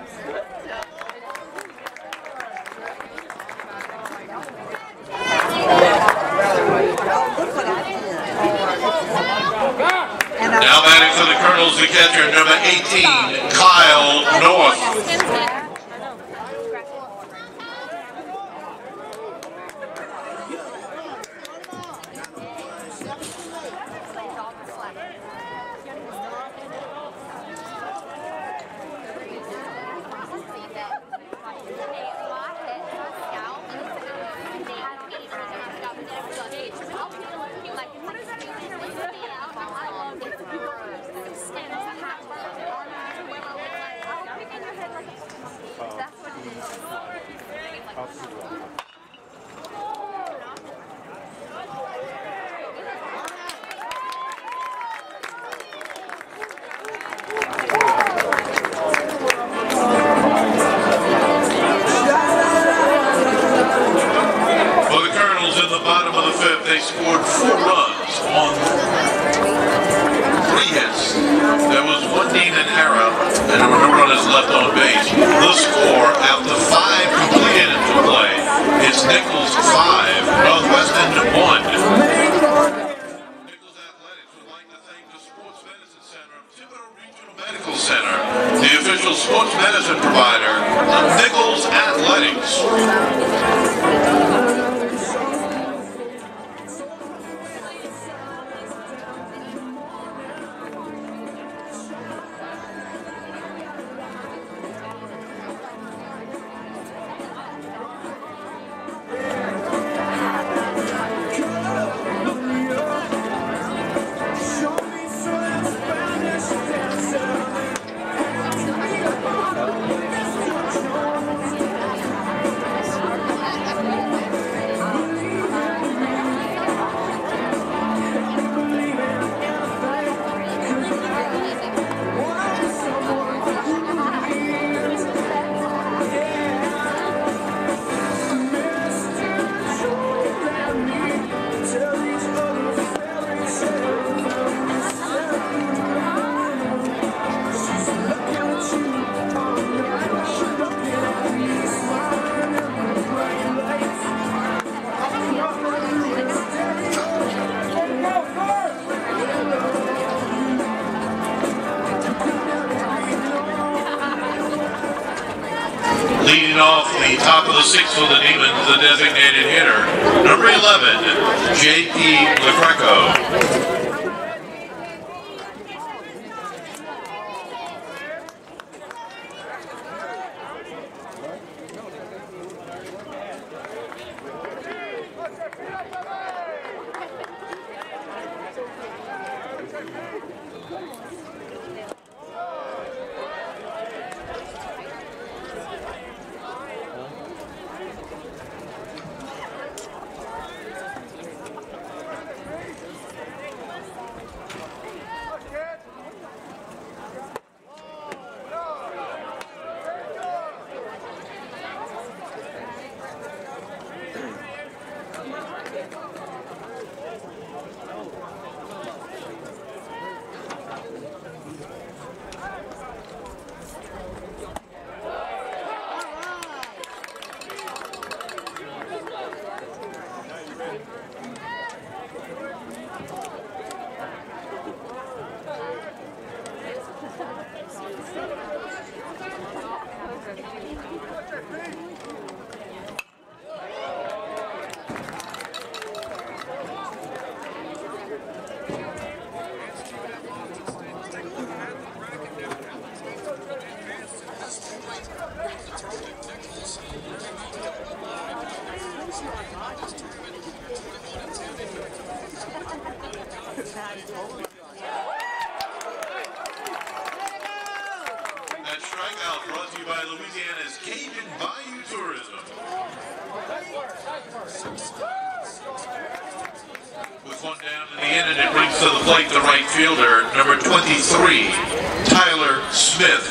Now batting for the Colonels, the catcher, number eighteen, Kyle North. They scored four runs on three hits. There was one need an error, and there were no runners left on base. The score after five completed into play is Nicholls five, Northwestern one. Nicholls Athletics would like to thank the Sports Medicine Center of Thibodeau Regional Medical Center, the official sports medicine provider of Nicholls Athletics. Leading off the top of the sixth for the Demons, the designated hitter, number eleven, J P LaGreco. That strikeout brought to you by Louisiana's Cajun Bayou Tourism. With one down in the inning, it brings to the plate the right fielder, number twenty-three, Tyler Smith.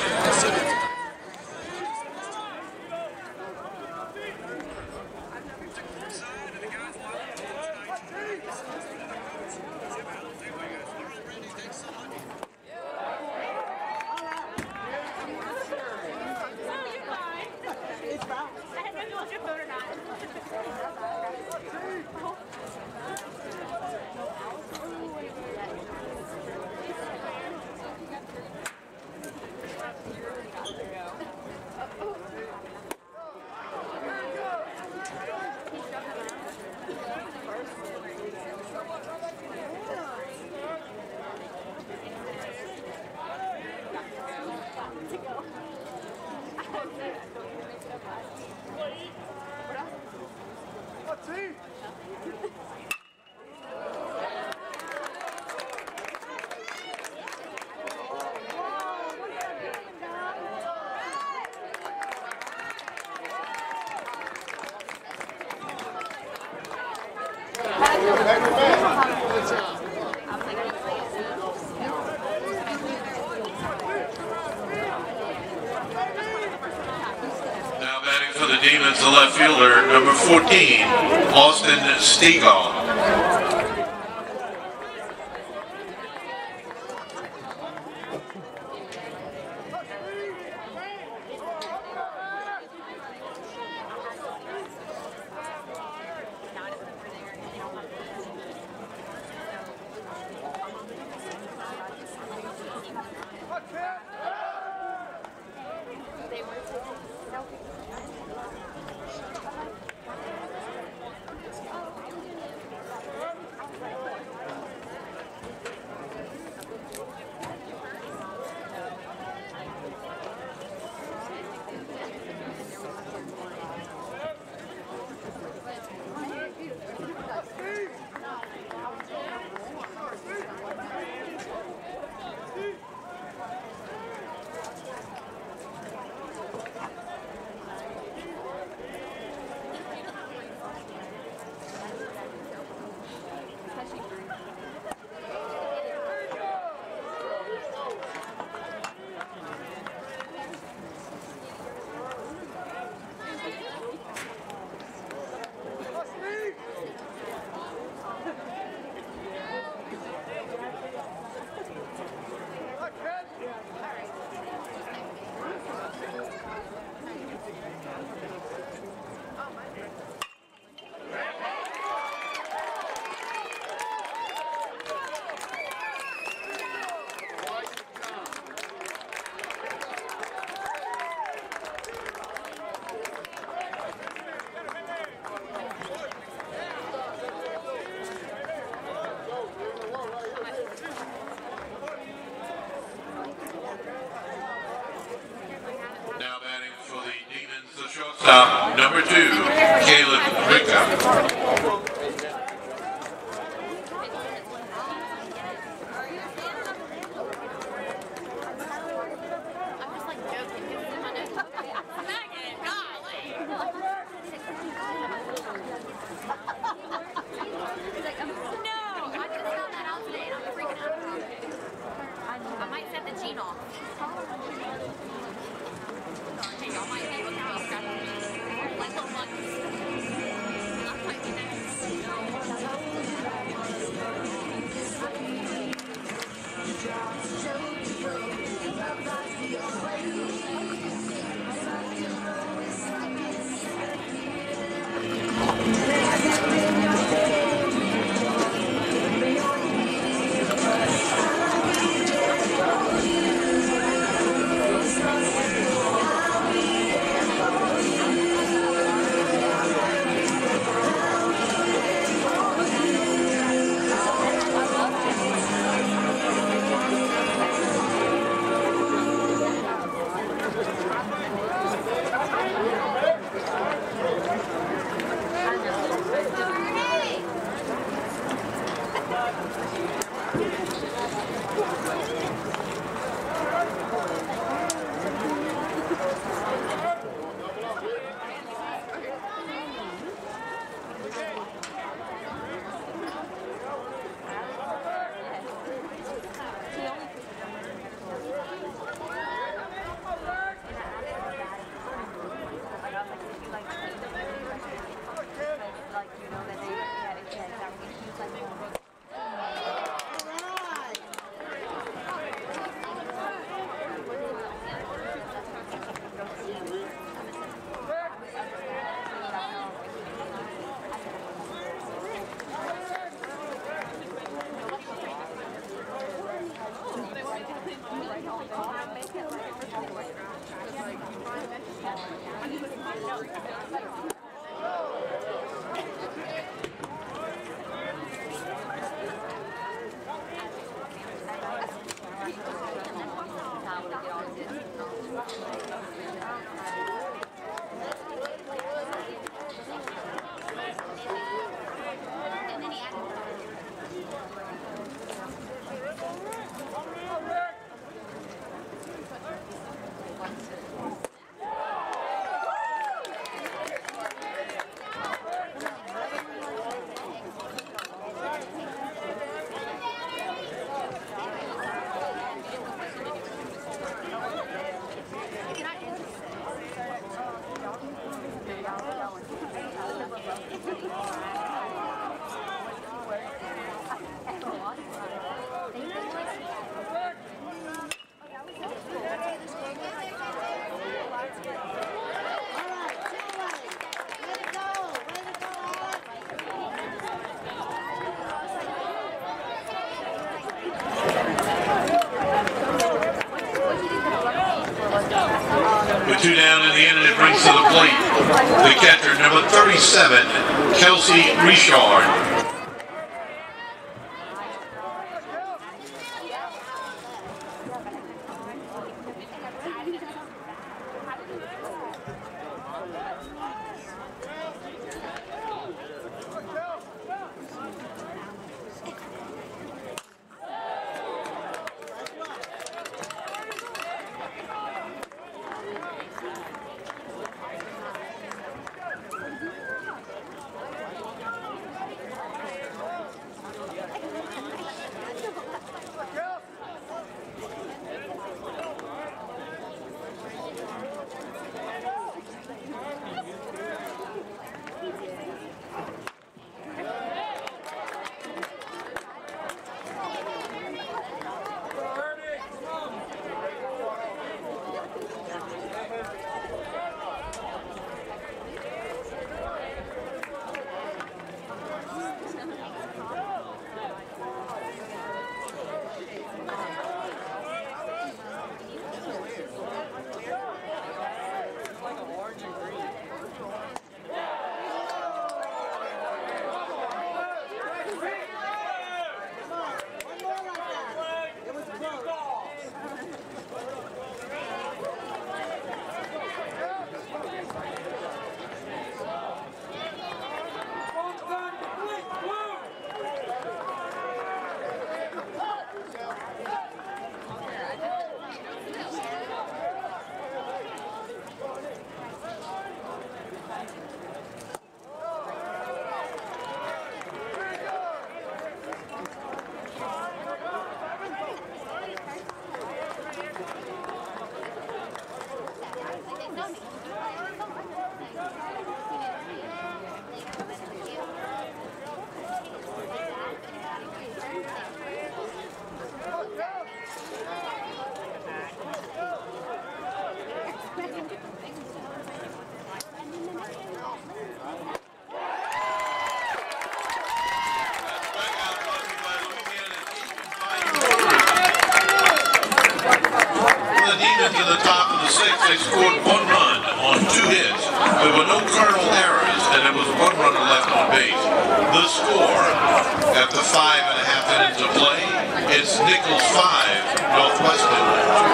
Now batting for the Demons, the left fielder, number fourteen, Austin Stegall. Stop number two, Caleb Richter. How to get all this. Two down in the end, and it brings to the plate the catcher, number thirty-seven, Kelsey Richard. They scored one run on two hits. There were no cardinal errors, and there was one runner left on base. The score, after five and a half innings of play, it's Nicholls five, Northwestern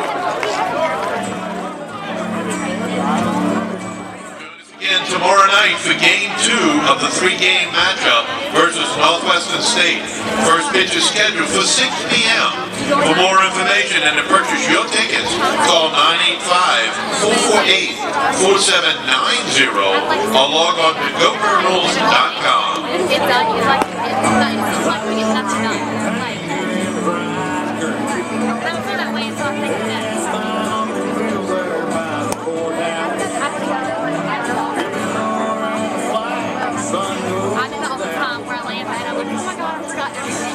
again tomorrow night for game two of the three-game matchup versus Northwestern State. First pitch is scheduled for six p m For more information and to purchase your tickets, call nine eight five, four four eight, four seven nine zero or log on to go cardinals dot com. It's done. It's like it's like we get nothing done. Like that was that way. So I'm thinking that. I do that all the time where I land and I'm like, oh my god, I forgot everything.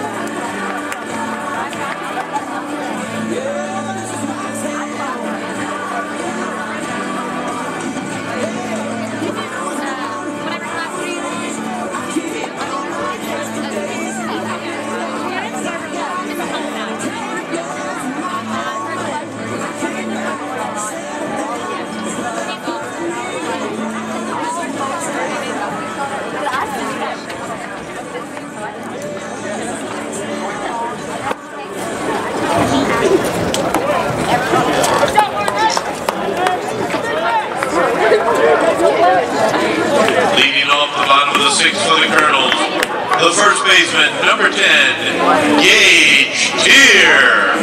Leading off the bottom of the sixth for the Colonels, the first baseman, number ten, Gage Tier.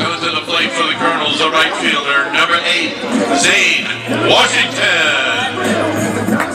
Coming to the plate for the Colonels, the right fielder, number eight, Zane Washington.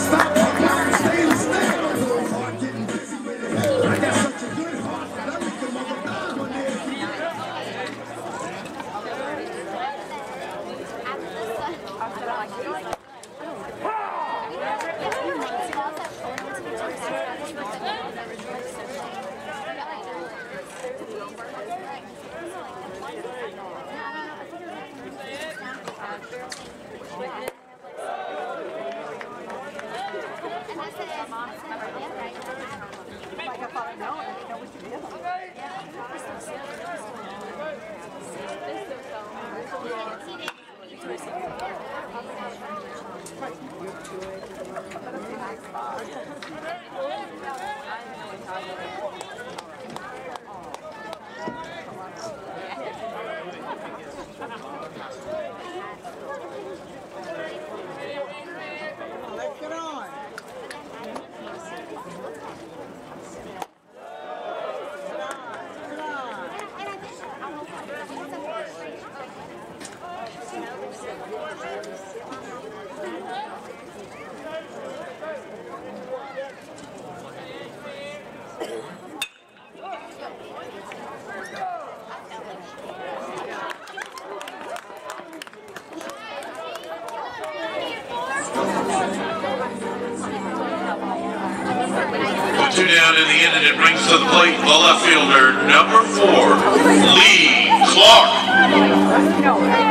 Two down in the end, and it brings to the plate the left fielder, number four, Lee Clark.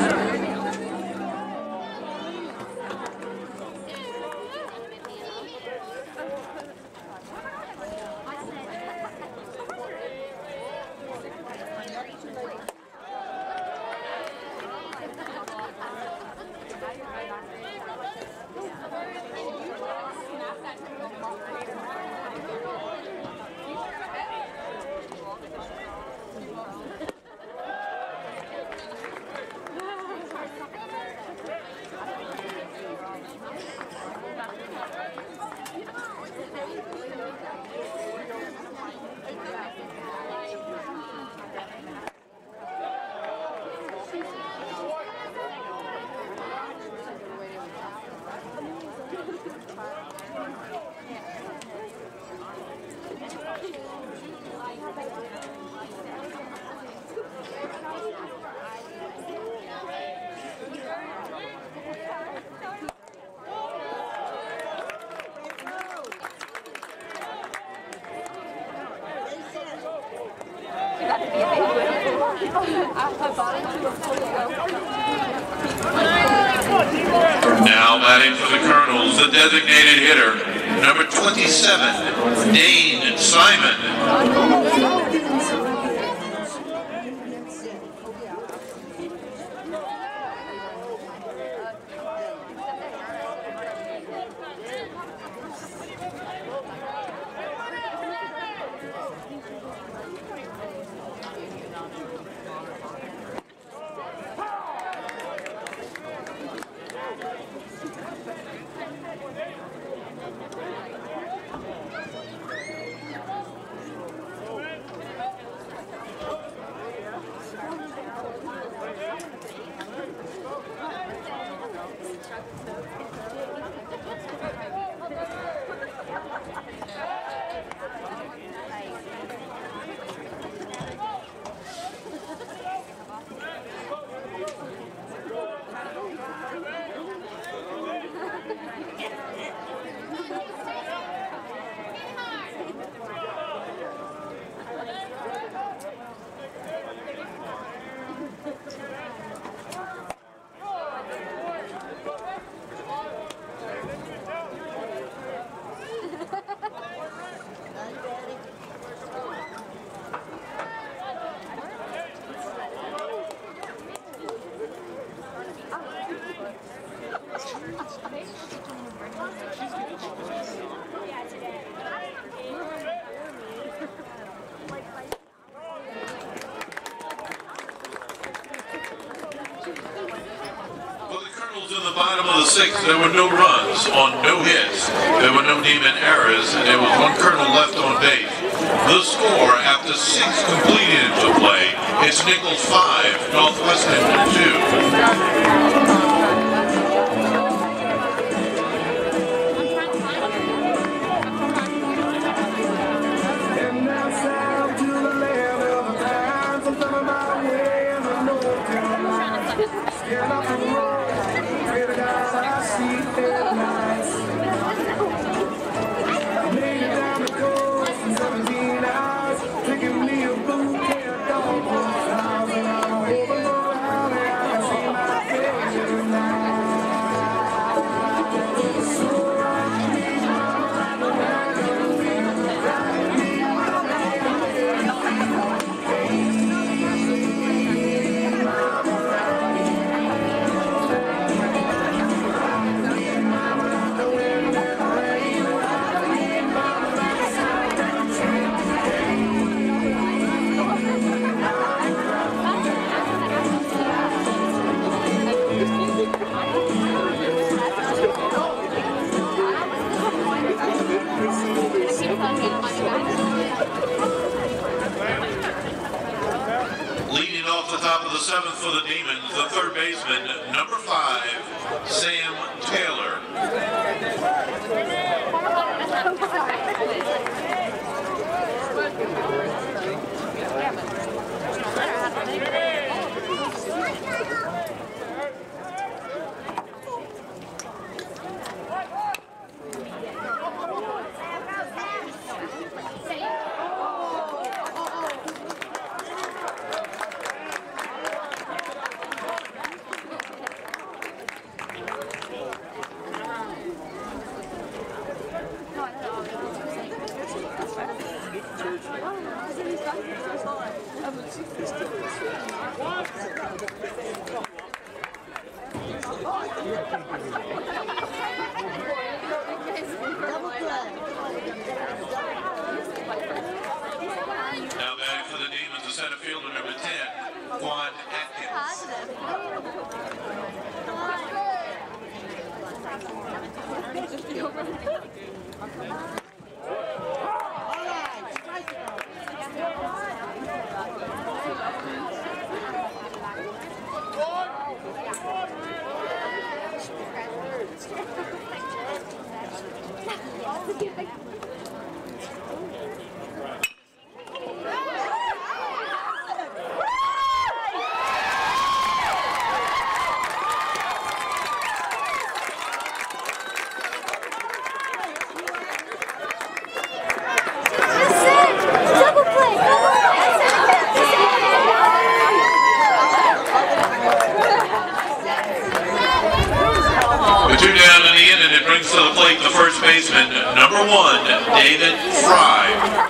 Now batting for the Colonels, the designated hitter, number twenty-seven, Dane Simon. In the bottom of the sixth, there were no runs on no hits. There were no Neiman errors, and there was one Colonel left on base. The score after six completed into play It's Nicholls five, Northwestern two. Leading off the top of the seventh for the Demons, the third baseman, number five, Sam Taylor. Now batting for the Demons, the center fielder, number ten, Quan Atkins. With two down in the inning, it brings to the plate the first baseman, number one, David Fry.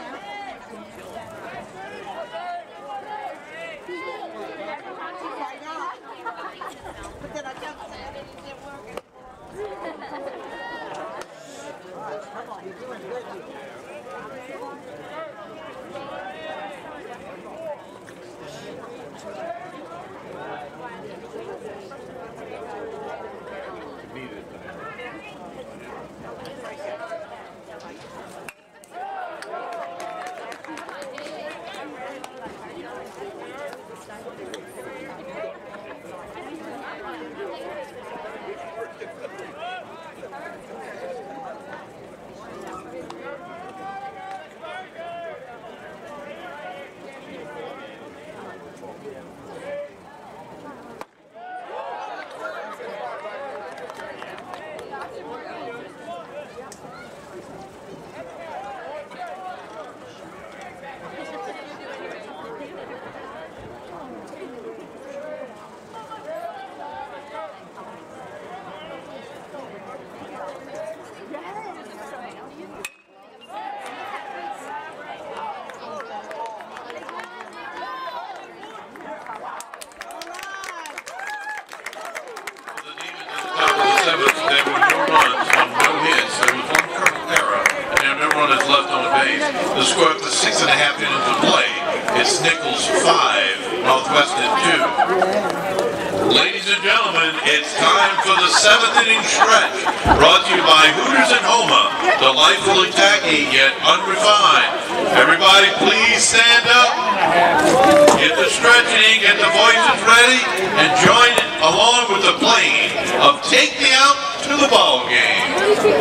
There were no runs on no hits. There was one current error, and there were no runners left on the base. The score after six and a half innings of play, it's Nicholls five, Northwestern two. Ladies and gentlemen, it's time for the seventh inning stretch, brought to you by Hooters and Homa, delightfully tacky yet unrefined. Everybody please stand up, get the stretching, get the voices ready, and join along with the playing of Take Me Out to the Ball Game.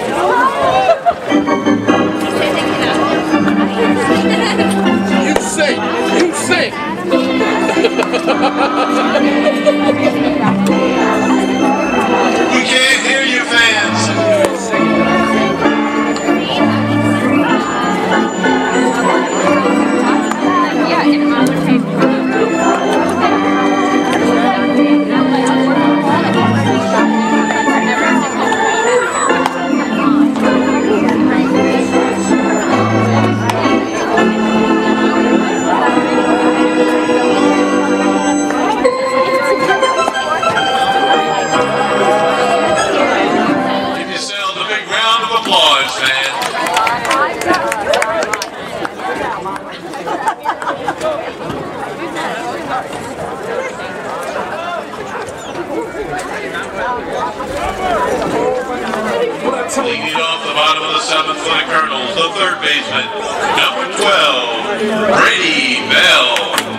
You sing, you sing. We can't hear you, fans. Leading off the bottom of the seventh for the Colonels, the third baseman, number twelve, Brady Bell.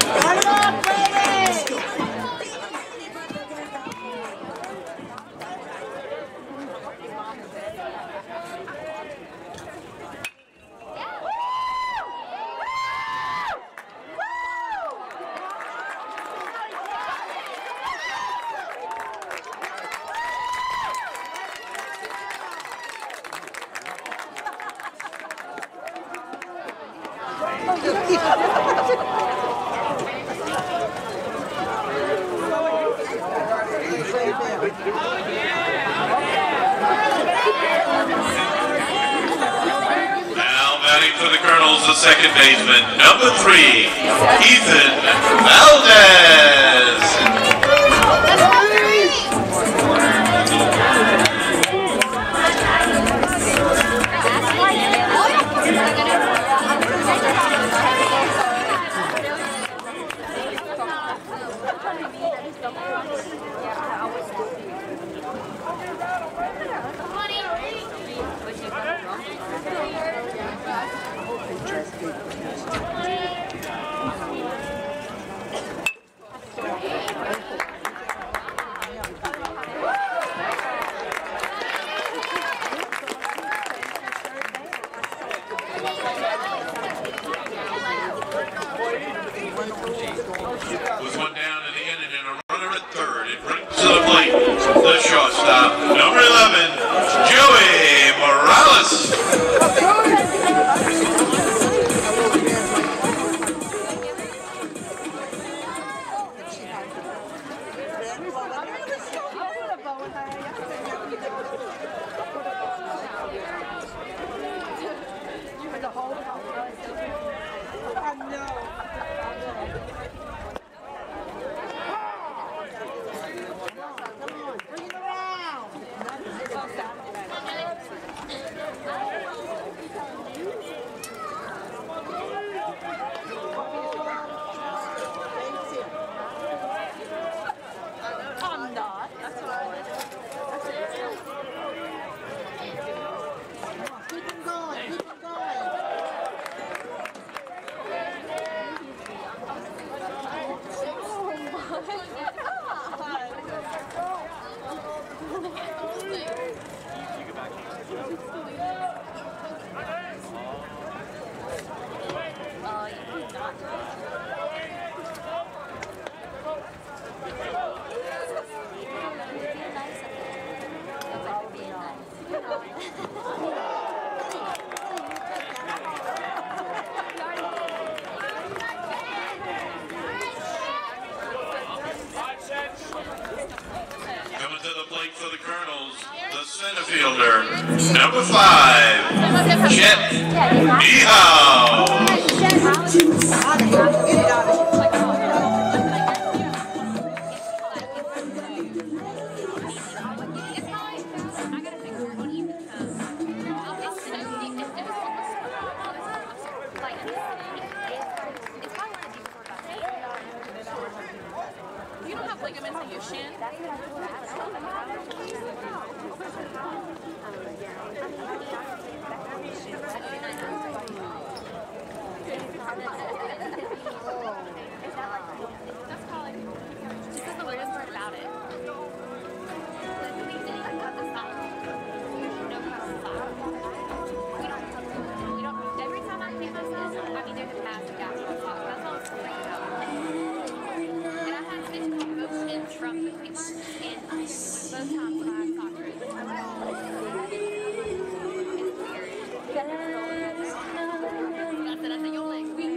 Now batting for the Colonels, the second baseman, number three, Ethan Valdez. With one down in the inning and a runner at third, it brings to the plate the shortstop, number eleven, Joey Morales. Coming to the plate for the Colonels, the center fielder, number five, Chet Nicholls. You don't have ligaments in your shin? That's probably just the weirdest part about it. Cut the stop. No cut the stop. We don't. We don't. Every time I hit myself, I mean, there's a massive gap in the stop. That's all I was thinking about. And I had physical motions from the people in both times when I had soccer. It's weird. I said, I said, your legs weak.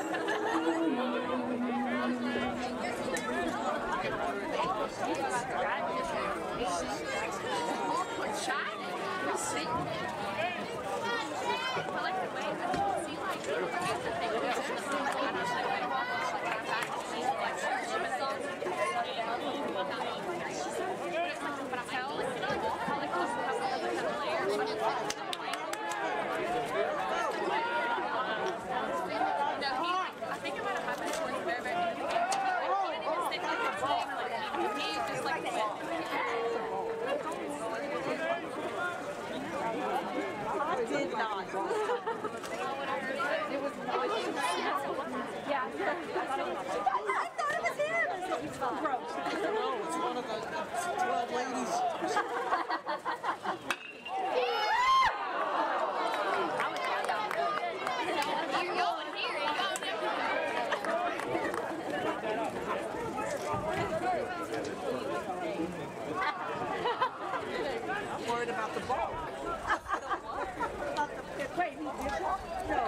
Worried about the ball. Wait, he did walk? No.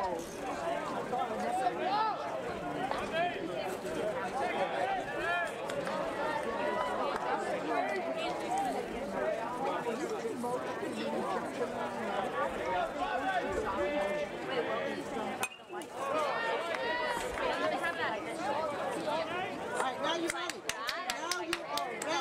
Alright, now you're ready. Now you are ready.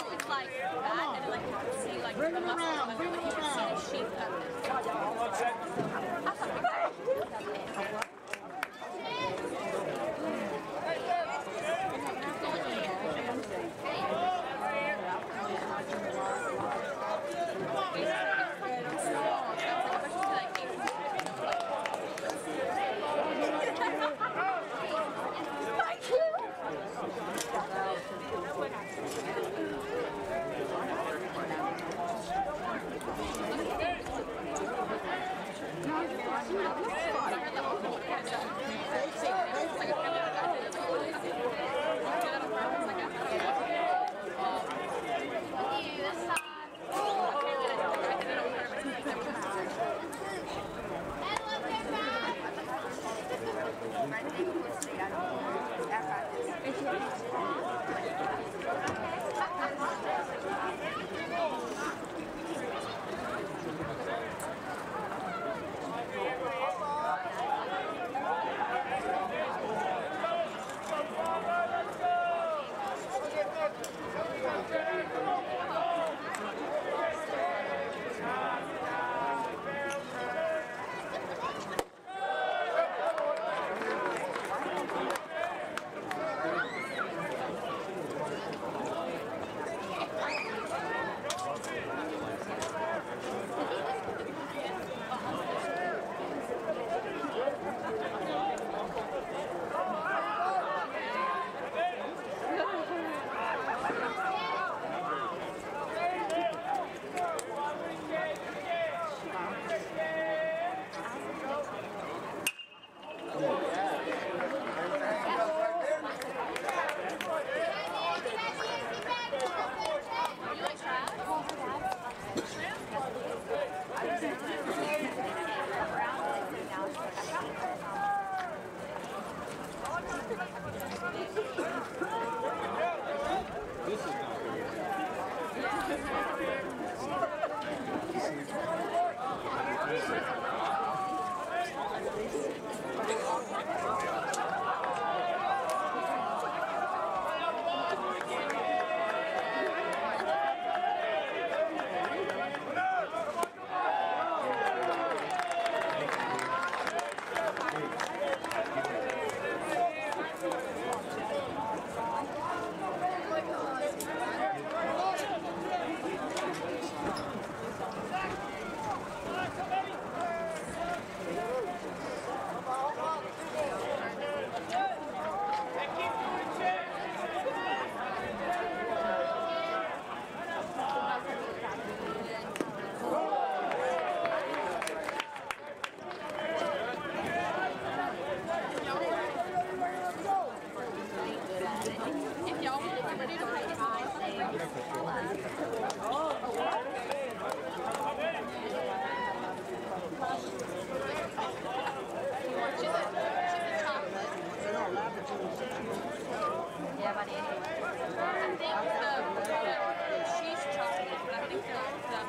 Yeah, my nanny. I think the she's chocolate, but I think the the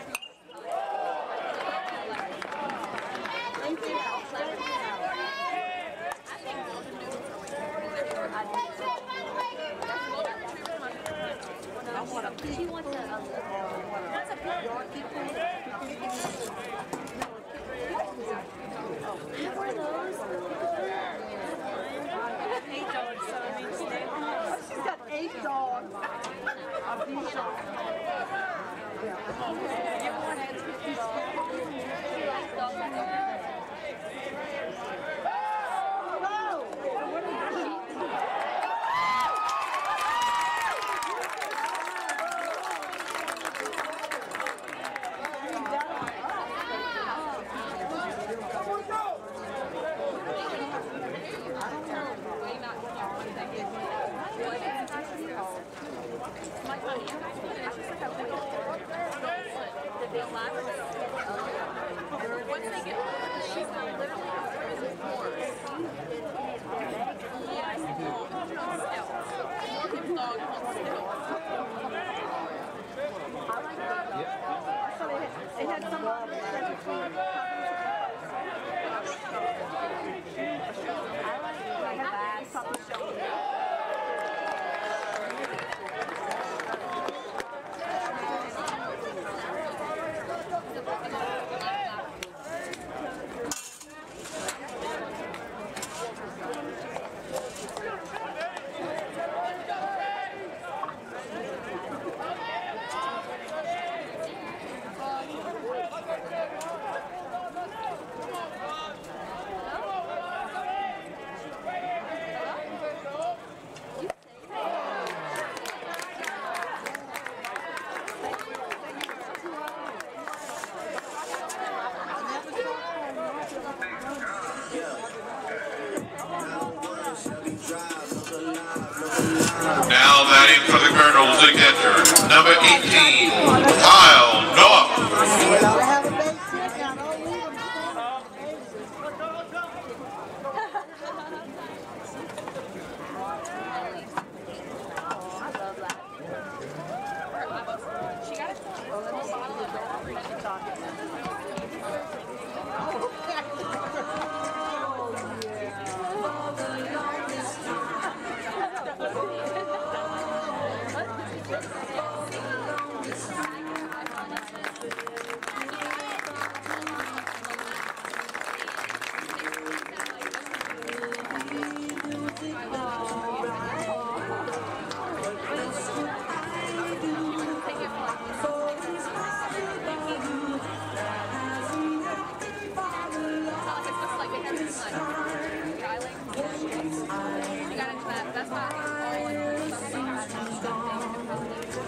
Thank you. I think golden noodles are way better. They're I do. That's golden retrievers. I want a pink. She wants a a what's a pink? What are those? Eight dollars, so I mean, she's got eight dogs. A bee shop. Everyone has fifty dollars. She likes dogs. They had some of it. I like puppy show. Now batting for the Colonels to catcher, number eighteen, Kyle Noah. That's not all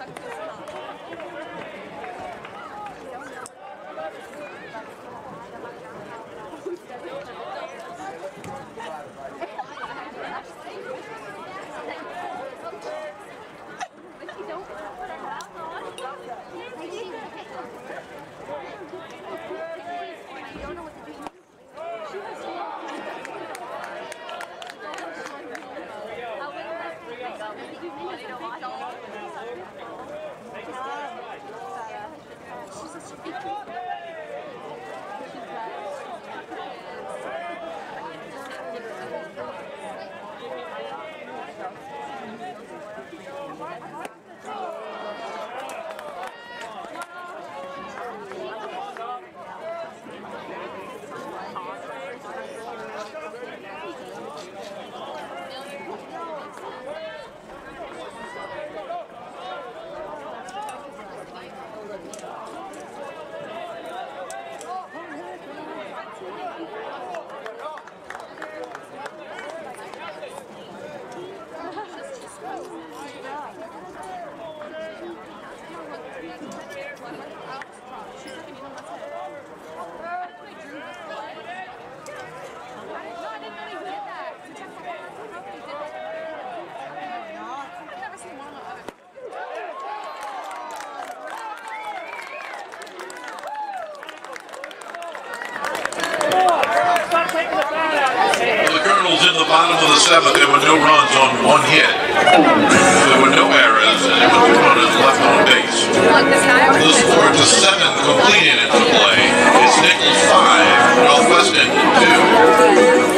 In the bottom of the seventh, there were no runs on one hit. There were no errors, and there were two runners left on base. The score to seven completed into play. It's Nicholls five, Northwestern two.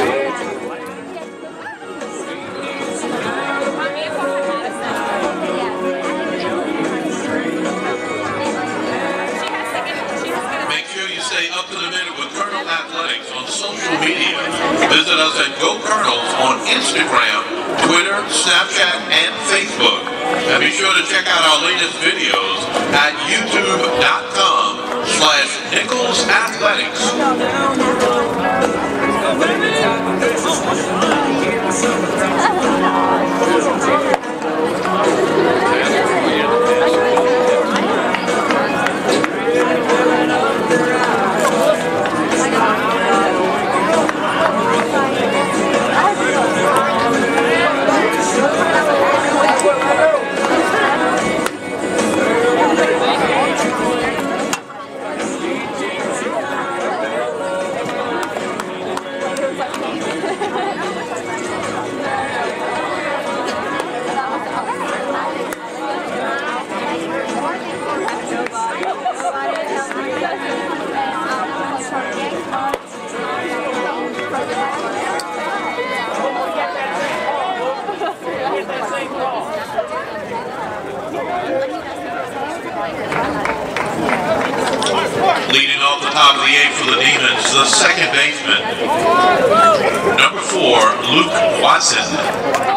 Up to the minute with Colonel Athletics on social media. Visit us at Go Colonels on Instagram, Twitter, Snapchat, and Facebook. And be sure to check out our latest videos at youtube.com slash Nicholls Athletics. Leading off the top of the eighth for the Demons, the second baseman, number four, Luke Watson.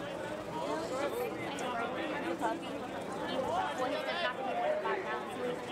Puppy. Well, he's the top of the background, so he's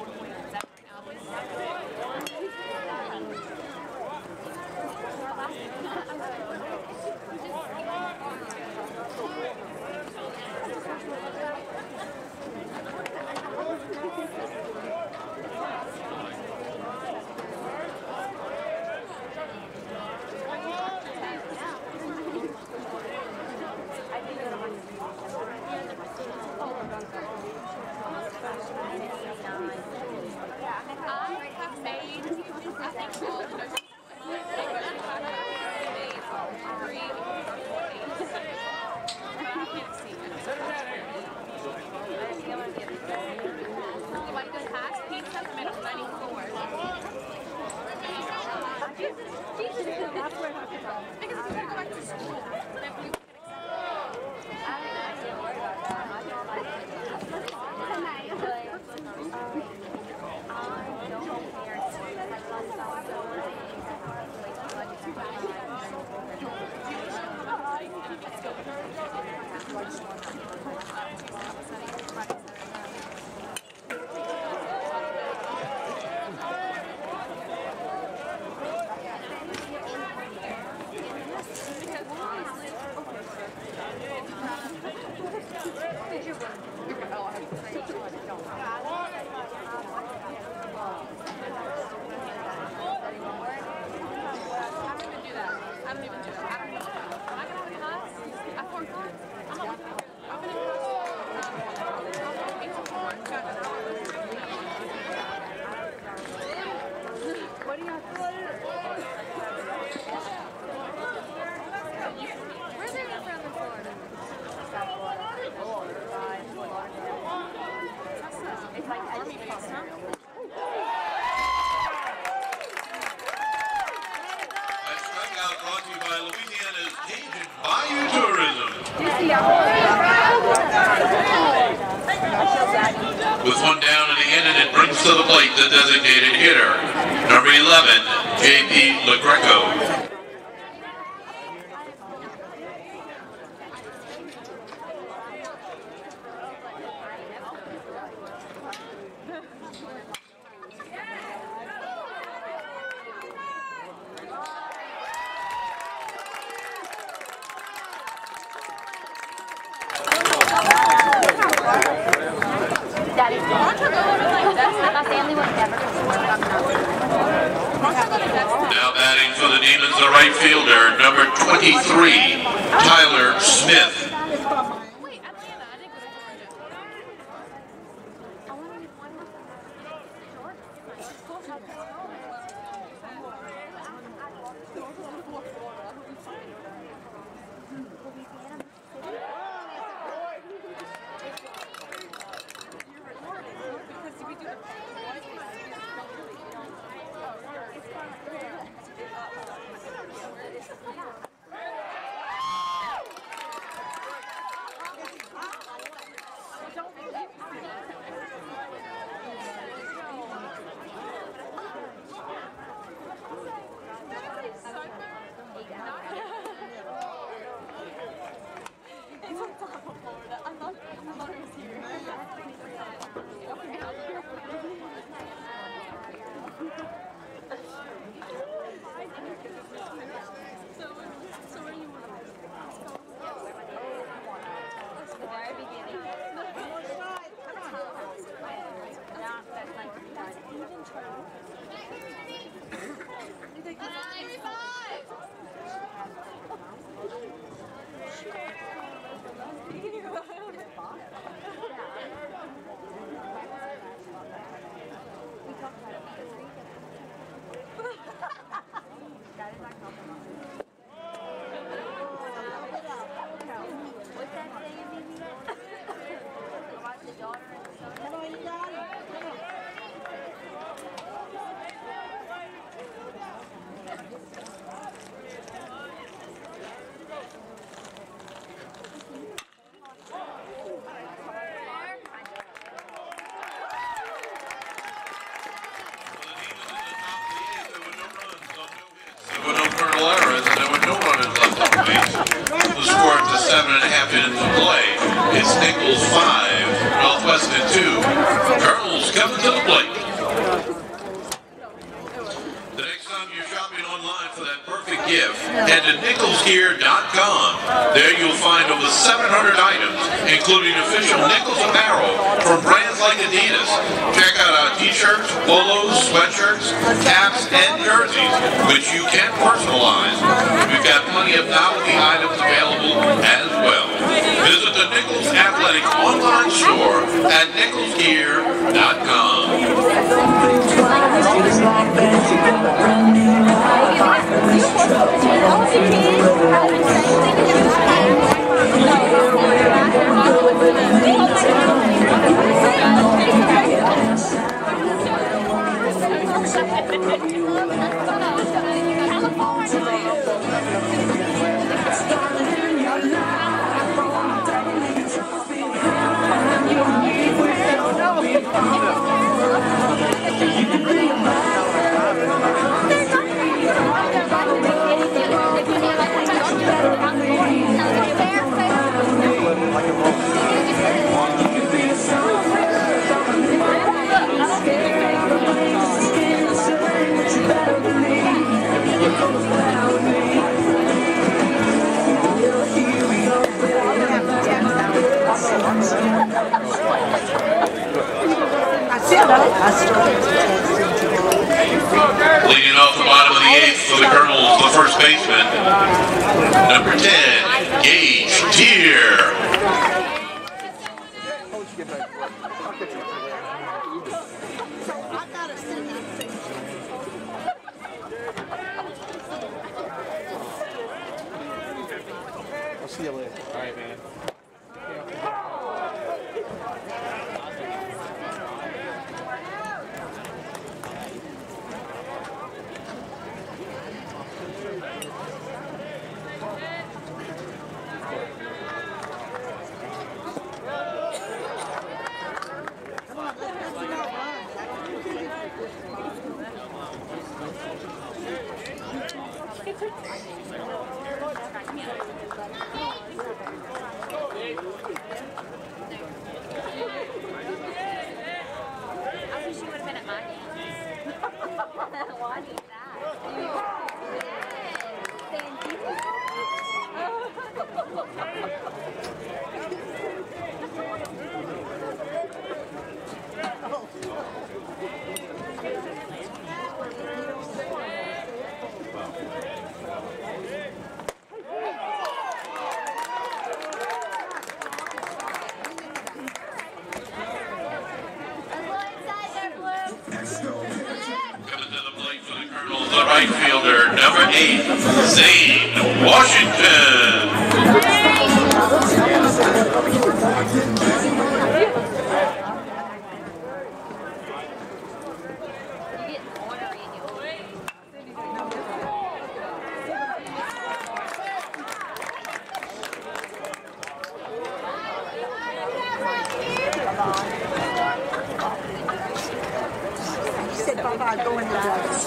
With one down in the end, and it brings to the plate the designated hitter, number eleven, J P LaGreco. Now batting for the Demons, the right fielder, number twenty-three, Tyler Smith. Seven and a half minutes of play. It's Nicholls five, Northwestern two. Colonels coming to the plate. The next time you're shopping online for that perfect gift, head to Nicholls gear dot com. There you'll find over seven hundred items, including official Nicholls apparel from brands like Adidas. Check out our t-shirts, polos, sweatshirts, caps, and jerseys, which you can personalize. We've got plenty of novelty items available as well. Visit the Nicholls Athletic online store at Nicholls gear dot com. Leading off the bottom of the eighth for the Colonels, the first baseman, number ten, Gage Tier. I'll see you later. All right, man. I wish you would have been at my game. Why do that? Thank you. The right fielder, number eight, Zane Washington. Bye-bye, go into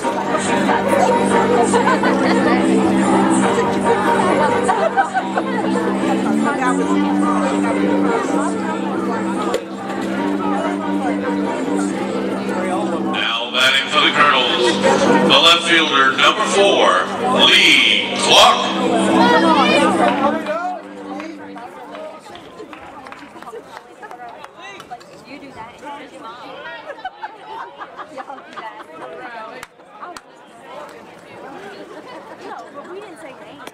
Now batting for the Colonels, the left fielder, number four, Lee Clark. You do that and your mom. Y'all do that. No, but we didn't say names.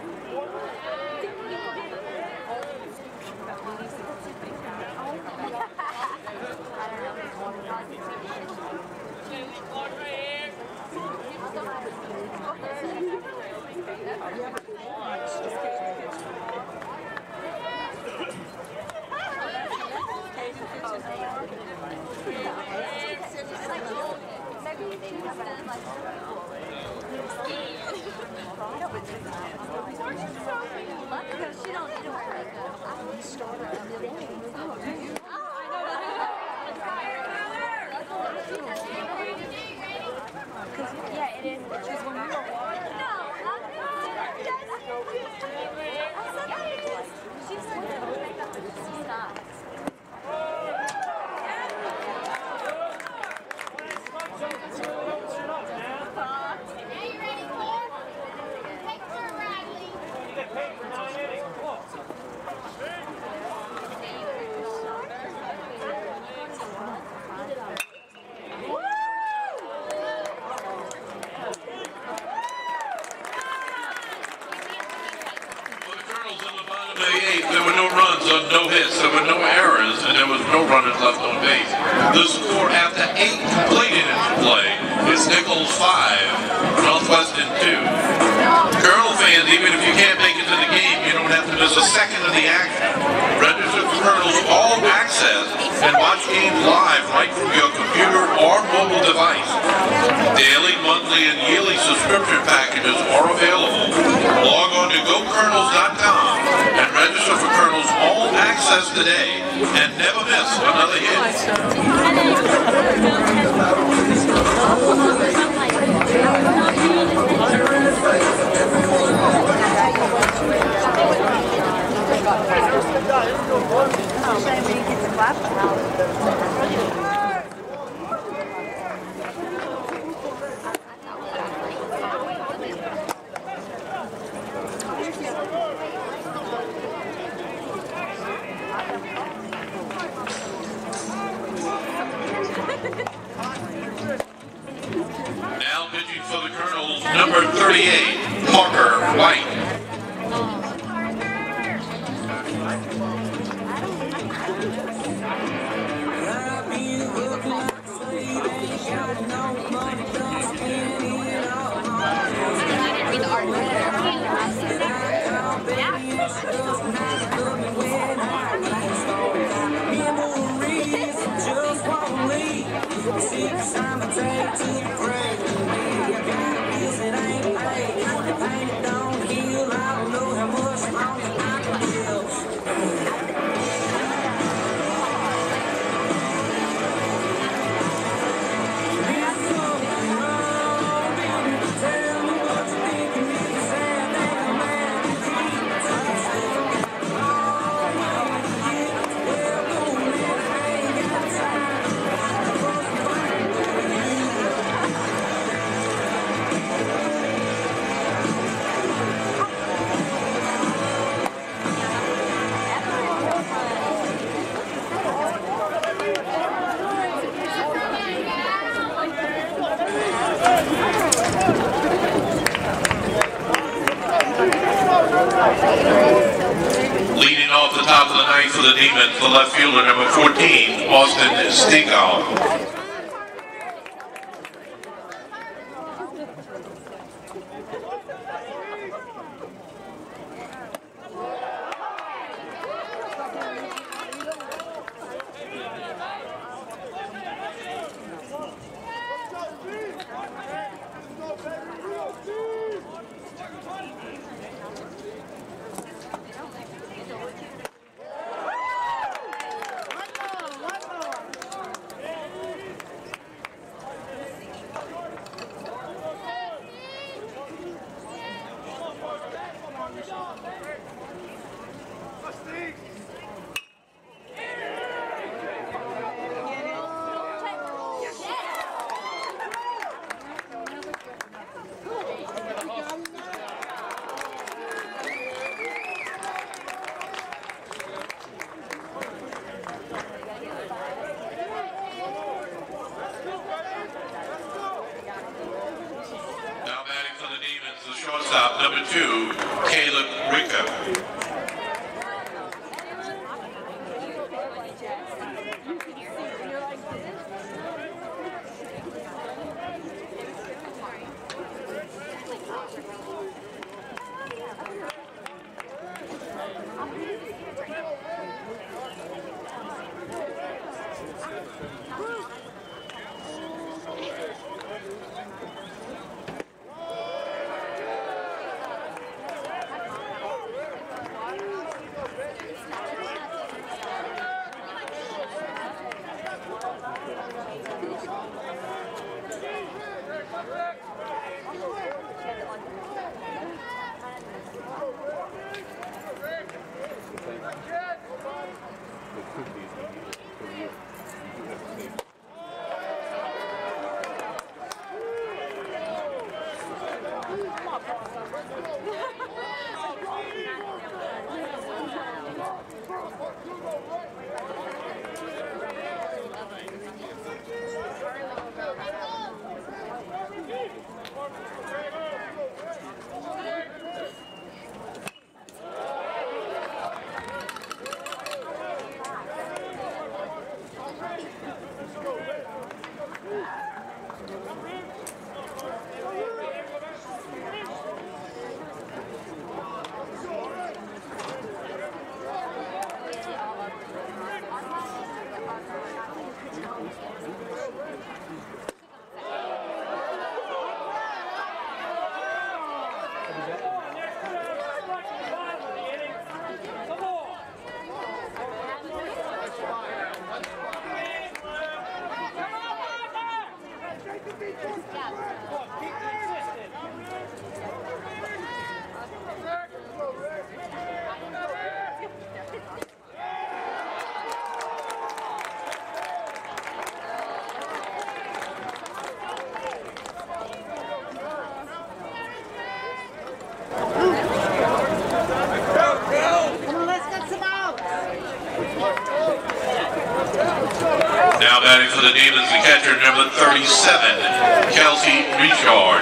She don't need to wear makeup. I would start her a million things. Oh, I know that. Yeah, it is. She's one of your No, I'm She's like, makeup she's not. There were no runs on no hits, there were no errors, and there was no runners left on base. The score after eight complete innings play is Nicholls five, Northwestern two. Colonel fans, even if you can't make it to the game, you don't have to miss a second of the action. Register for Colonel's All Access and watch games live right from your computer or mobile device. Daily, monthly, and yearly subscription packages are available. Log on to go kernels dot com and register for Kernels All Access today and never miss another hit. Now pitching for the Colonels, number thirty-eight, Parker White. Leading off the top of the ninth for the Demons, the left fielder, number fourteen, Austin Stinkow. Shortstop, number two, Caleb Rico. Now batting for the Demons, the catcher number thirty-seven, Kelsey Richard.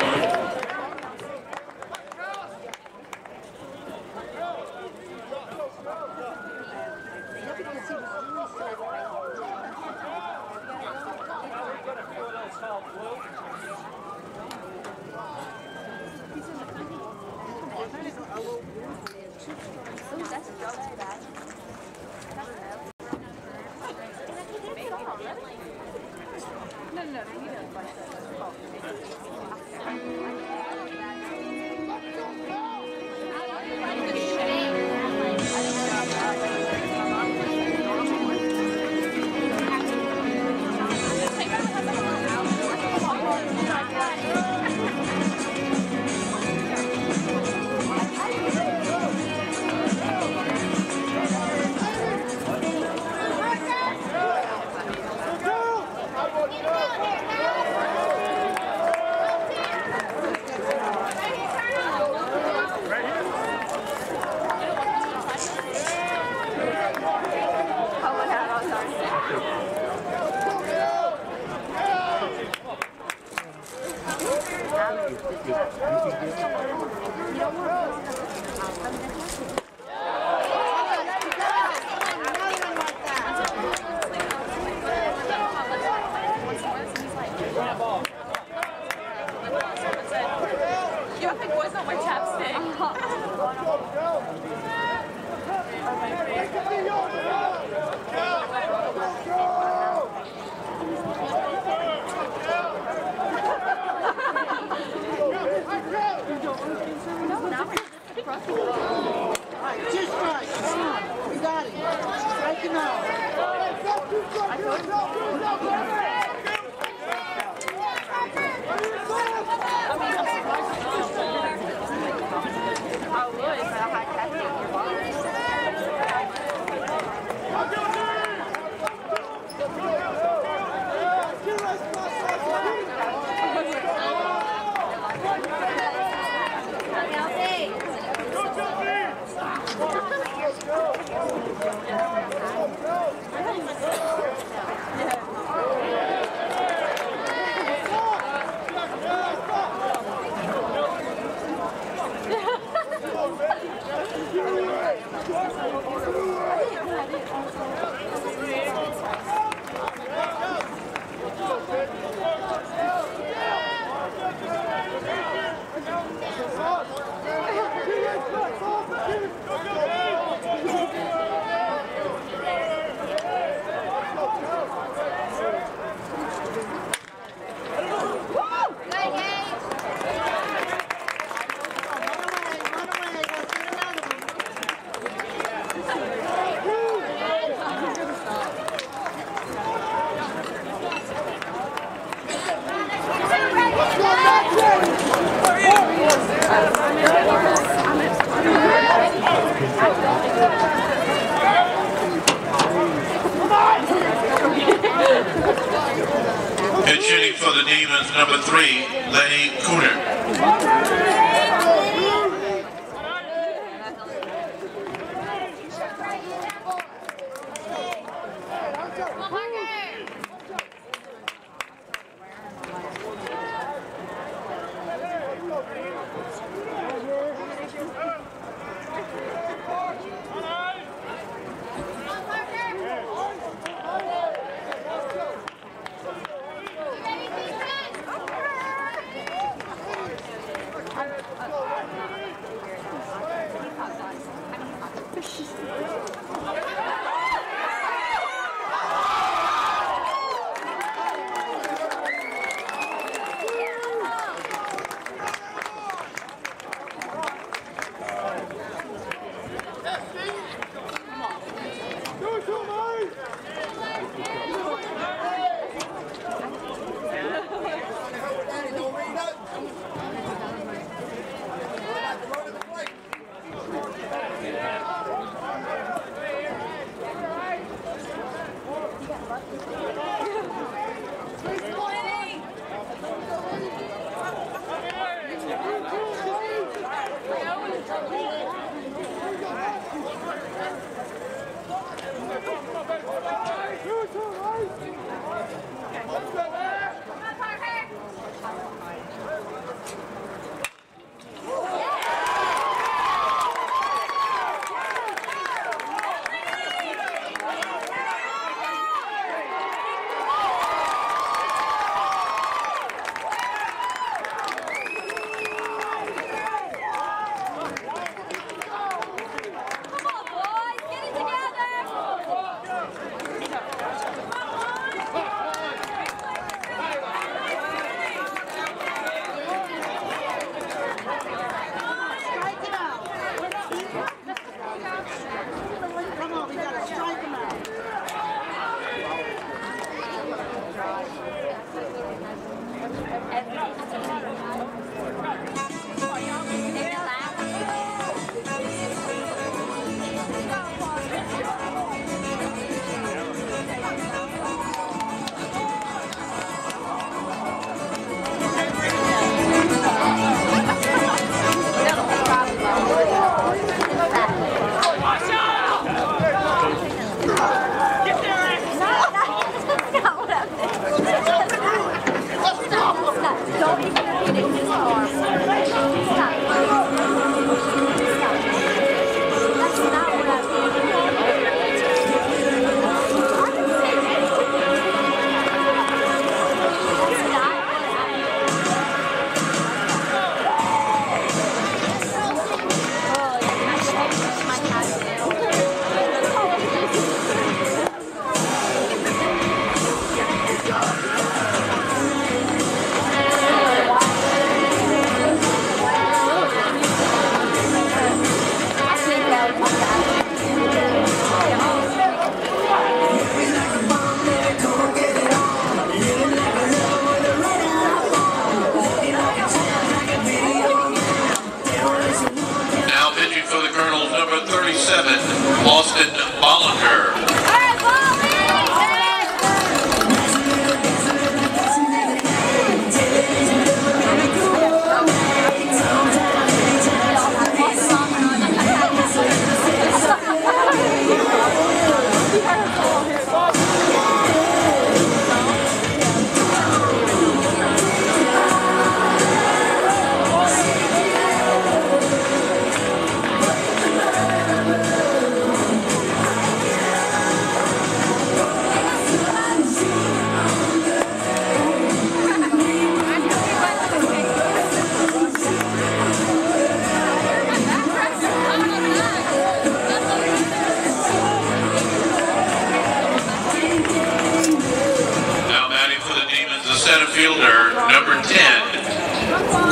Pitch hitting for the Demons, number three, Lenny Cooner. Uh,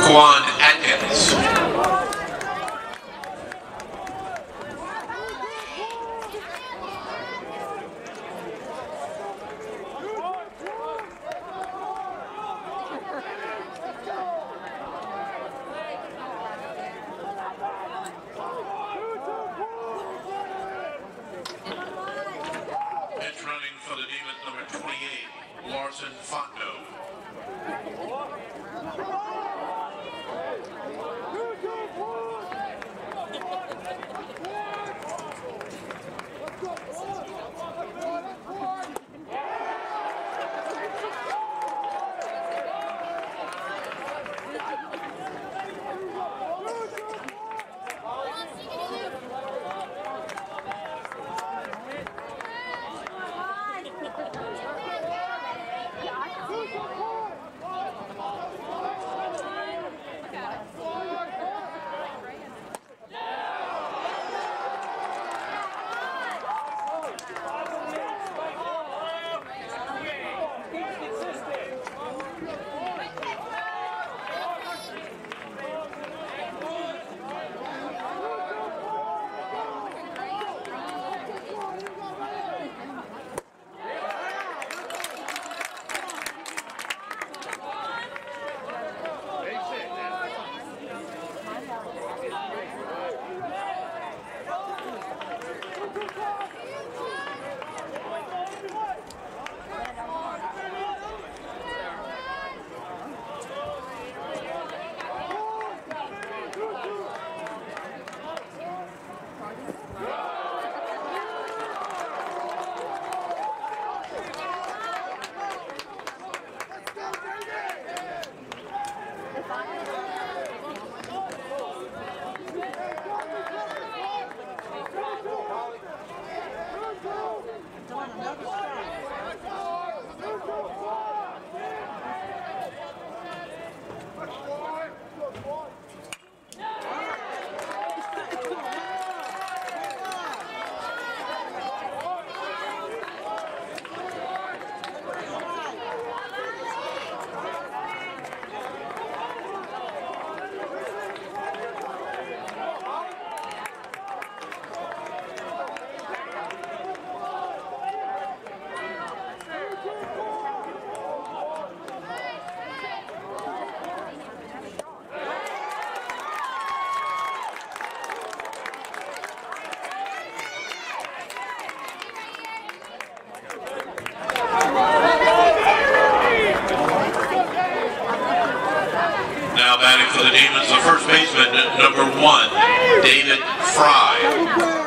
Quan Atkins. Pitch running for the Demon, number twenty-eight, Larson Fontenot. Now batting for the Demons, the first baseman, number one, David Fry.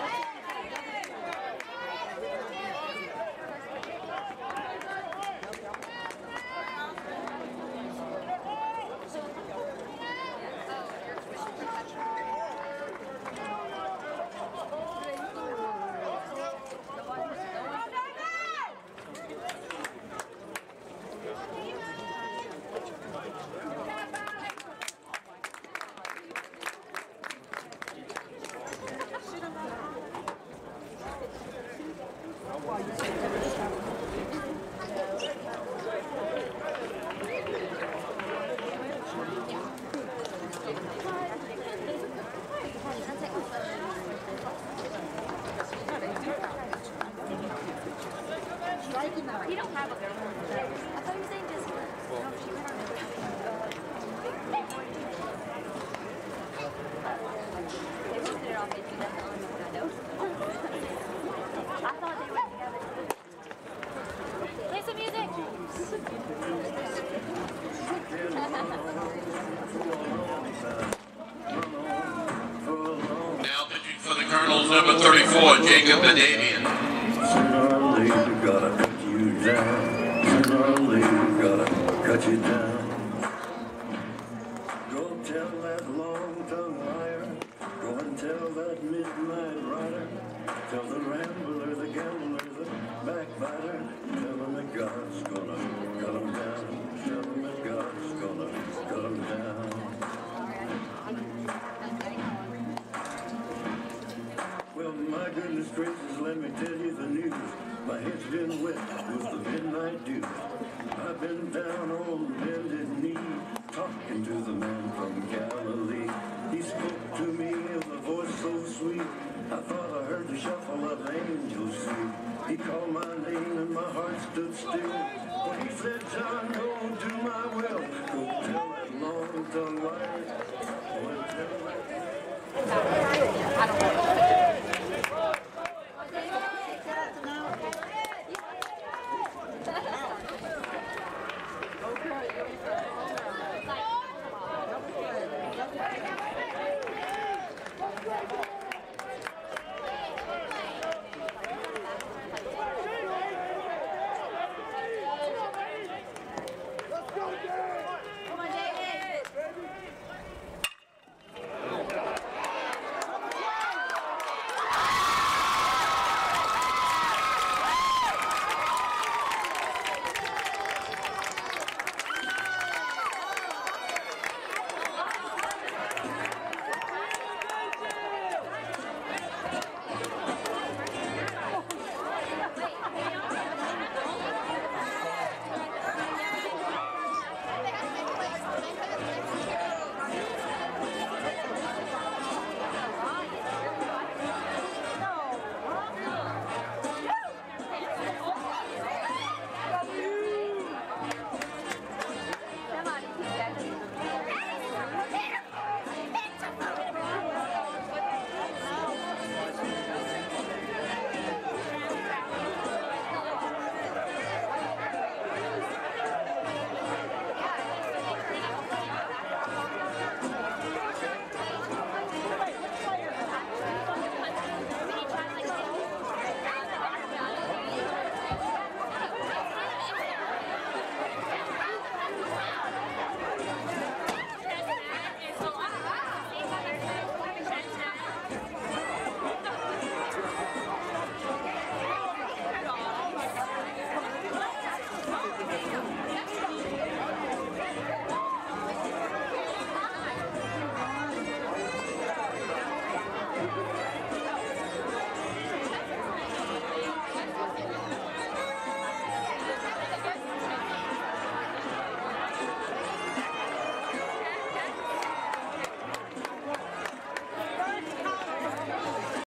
You don't have a girlfriend. I thought you were saying just her. No, she was on They posted it on Facebook. That's the only one I know. I thought they were together. Play some music. Now pitching for the Colonels, number thirty-four, Jacob Badavian. Gotta cut you down. Sooner or later, gotta cut you down. Go tell that long-tongued liar. Go and tell that midnight rider. Tell the rambler, the gambler, the backbiter. Tell them that God's gonna cut them down. Tell them that God's gonna cut them down. Well, my goodness gracious, let me tell you the news. My head's been wet with the midnight dew. I've been down on bended knee, talking to the man said, John, go and do my will. Go tell that long-tongued liar. Go and tell that. I don't know. Thank you.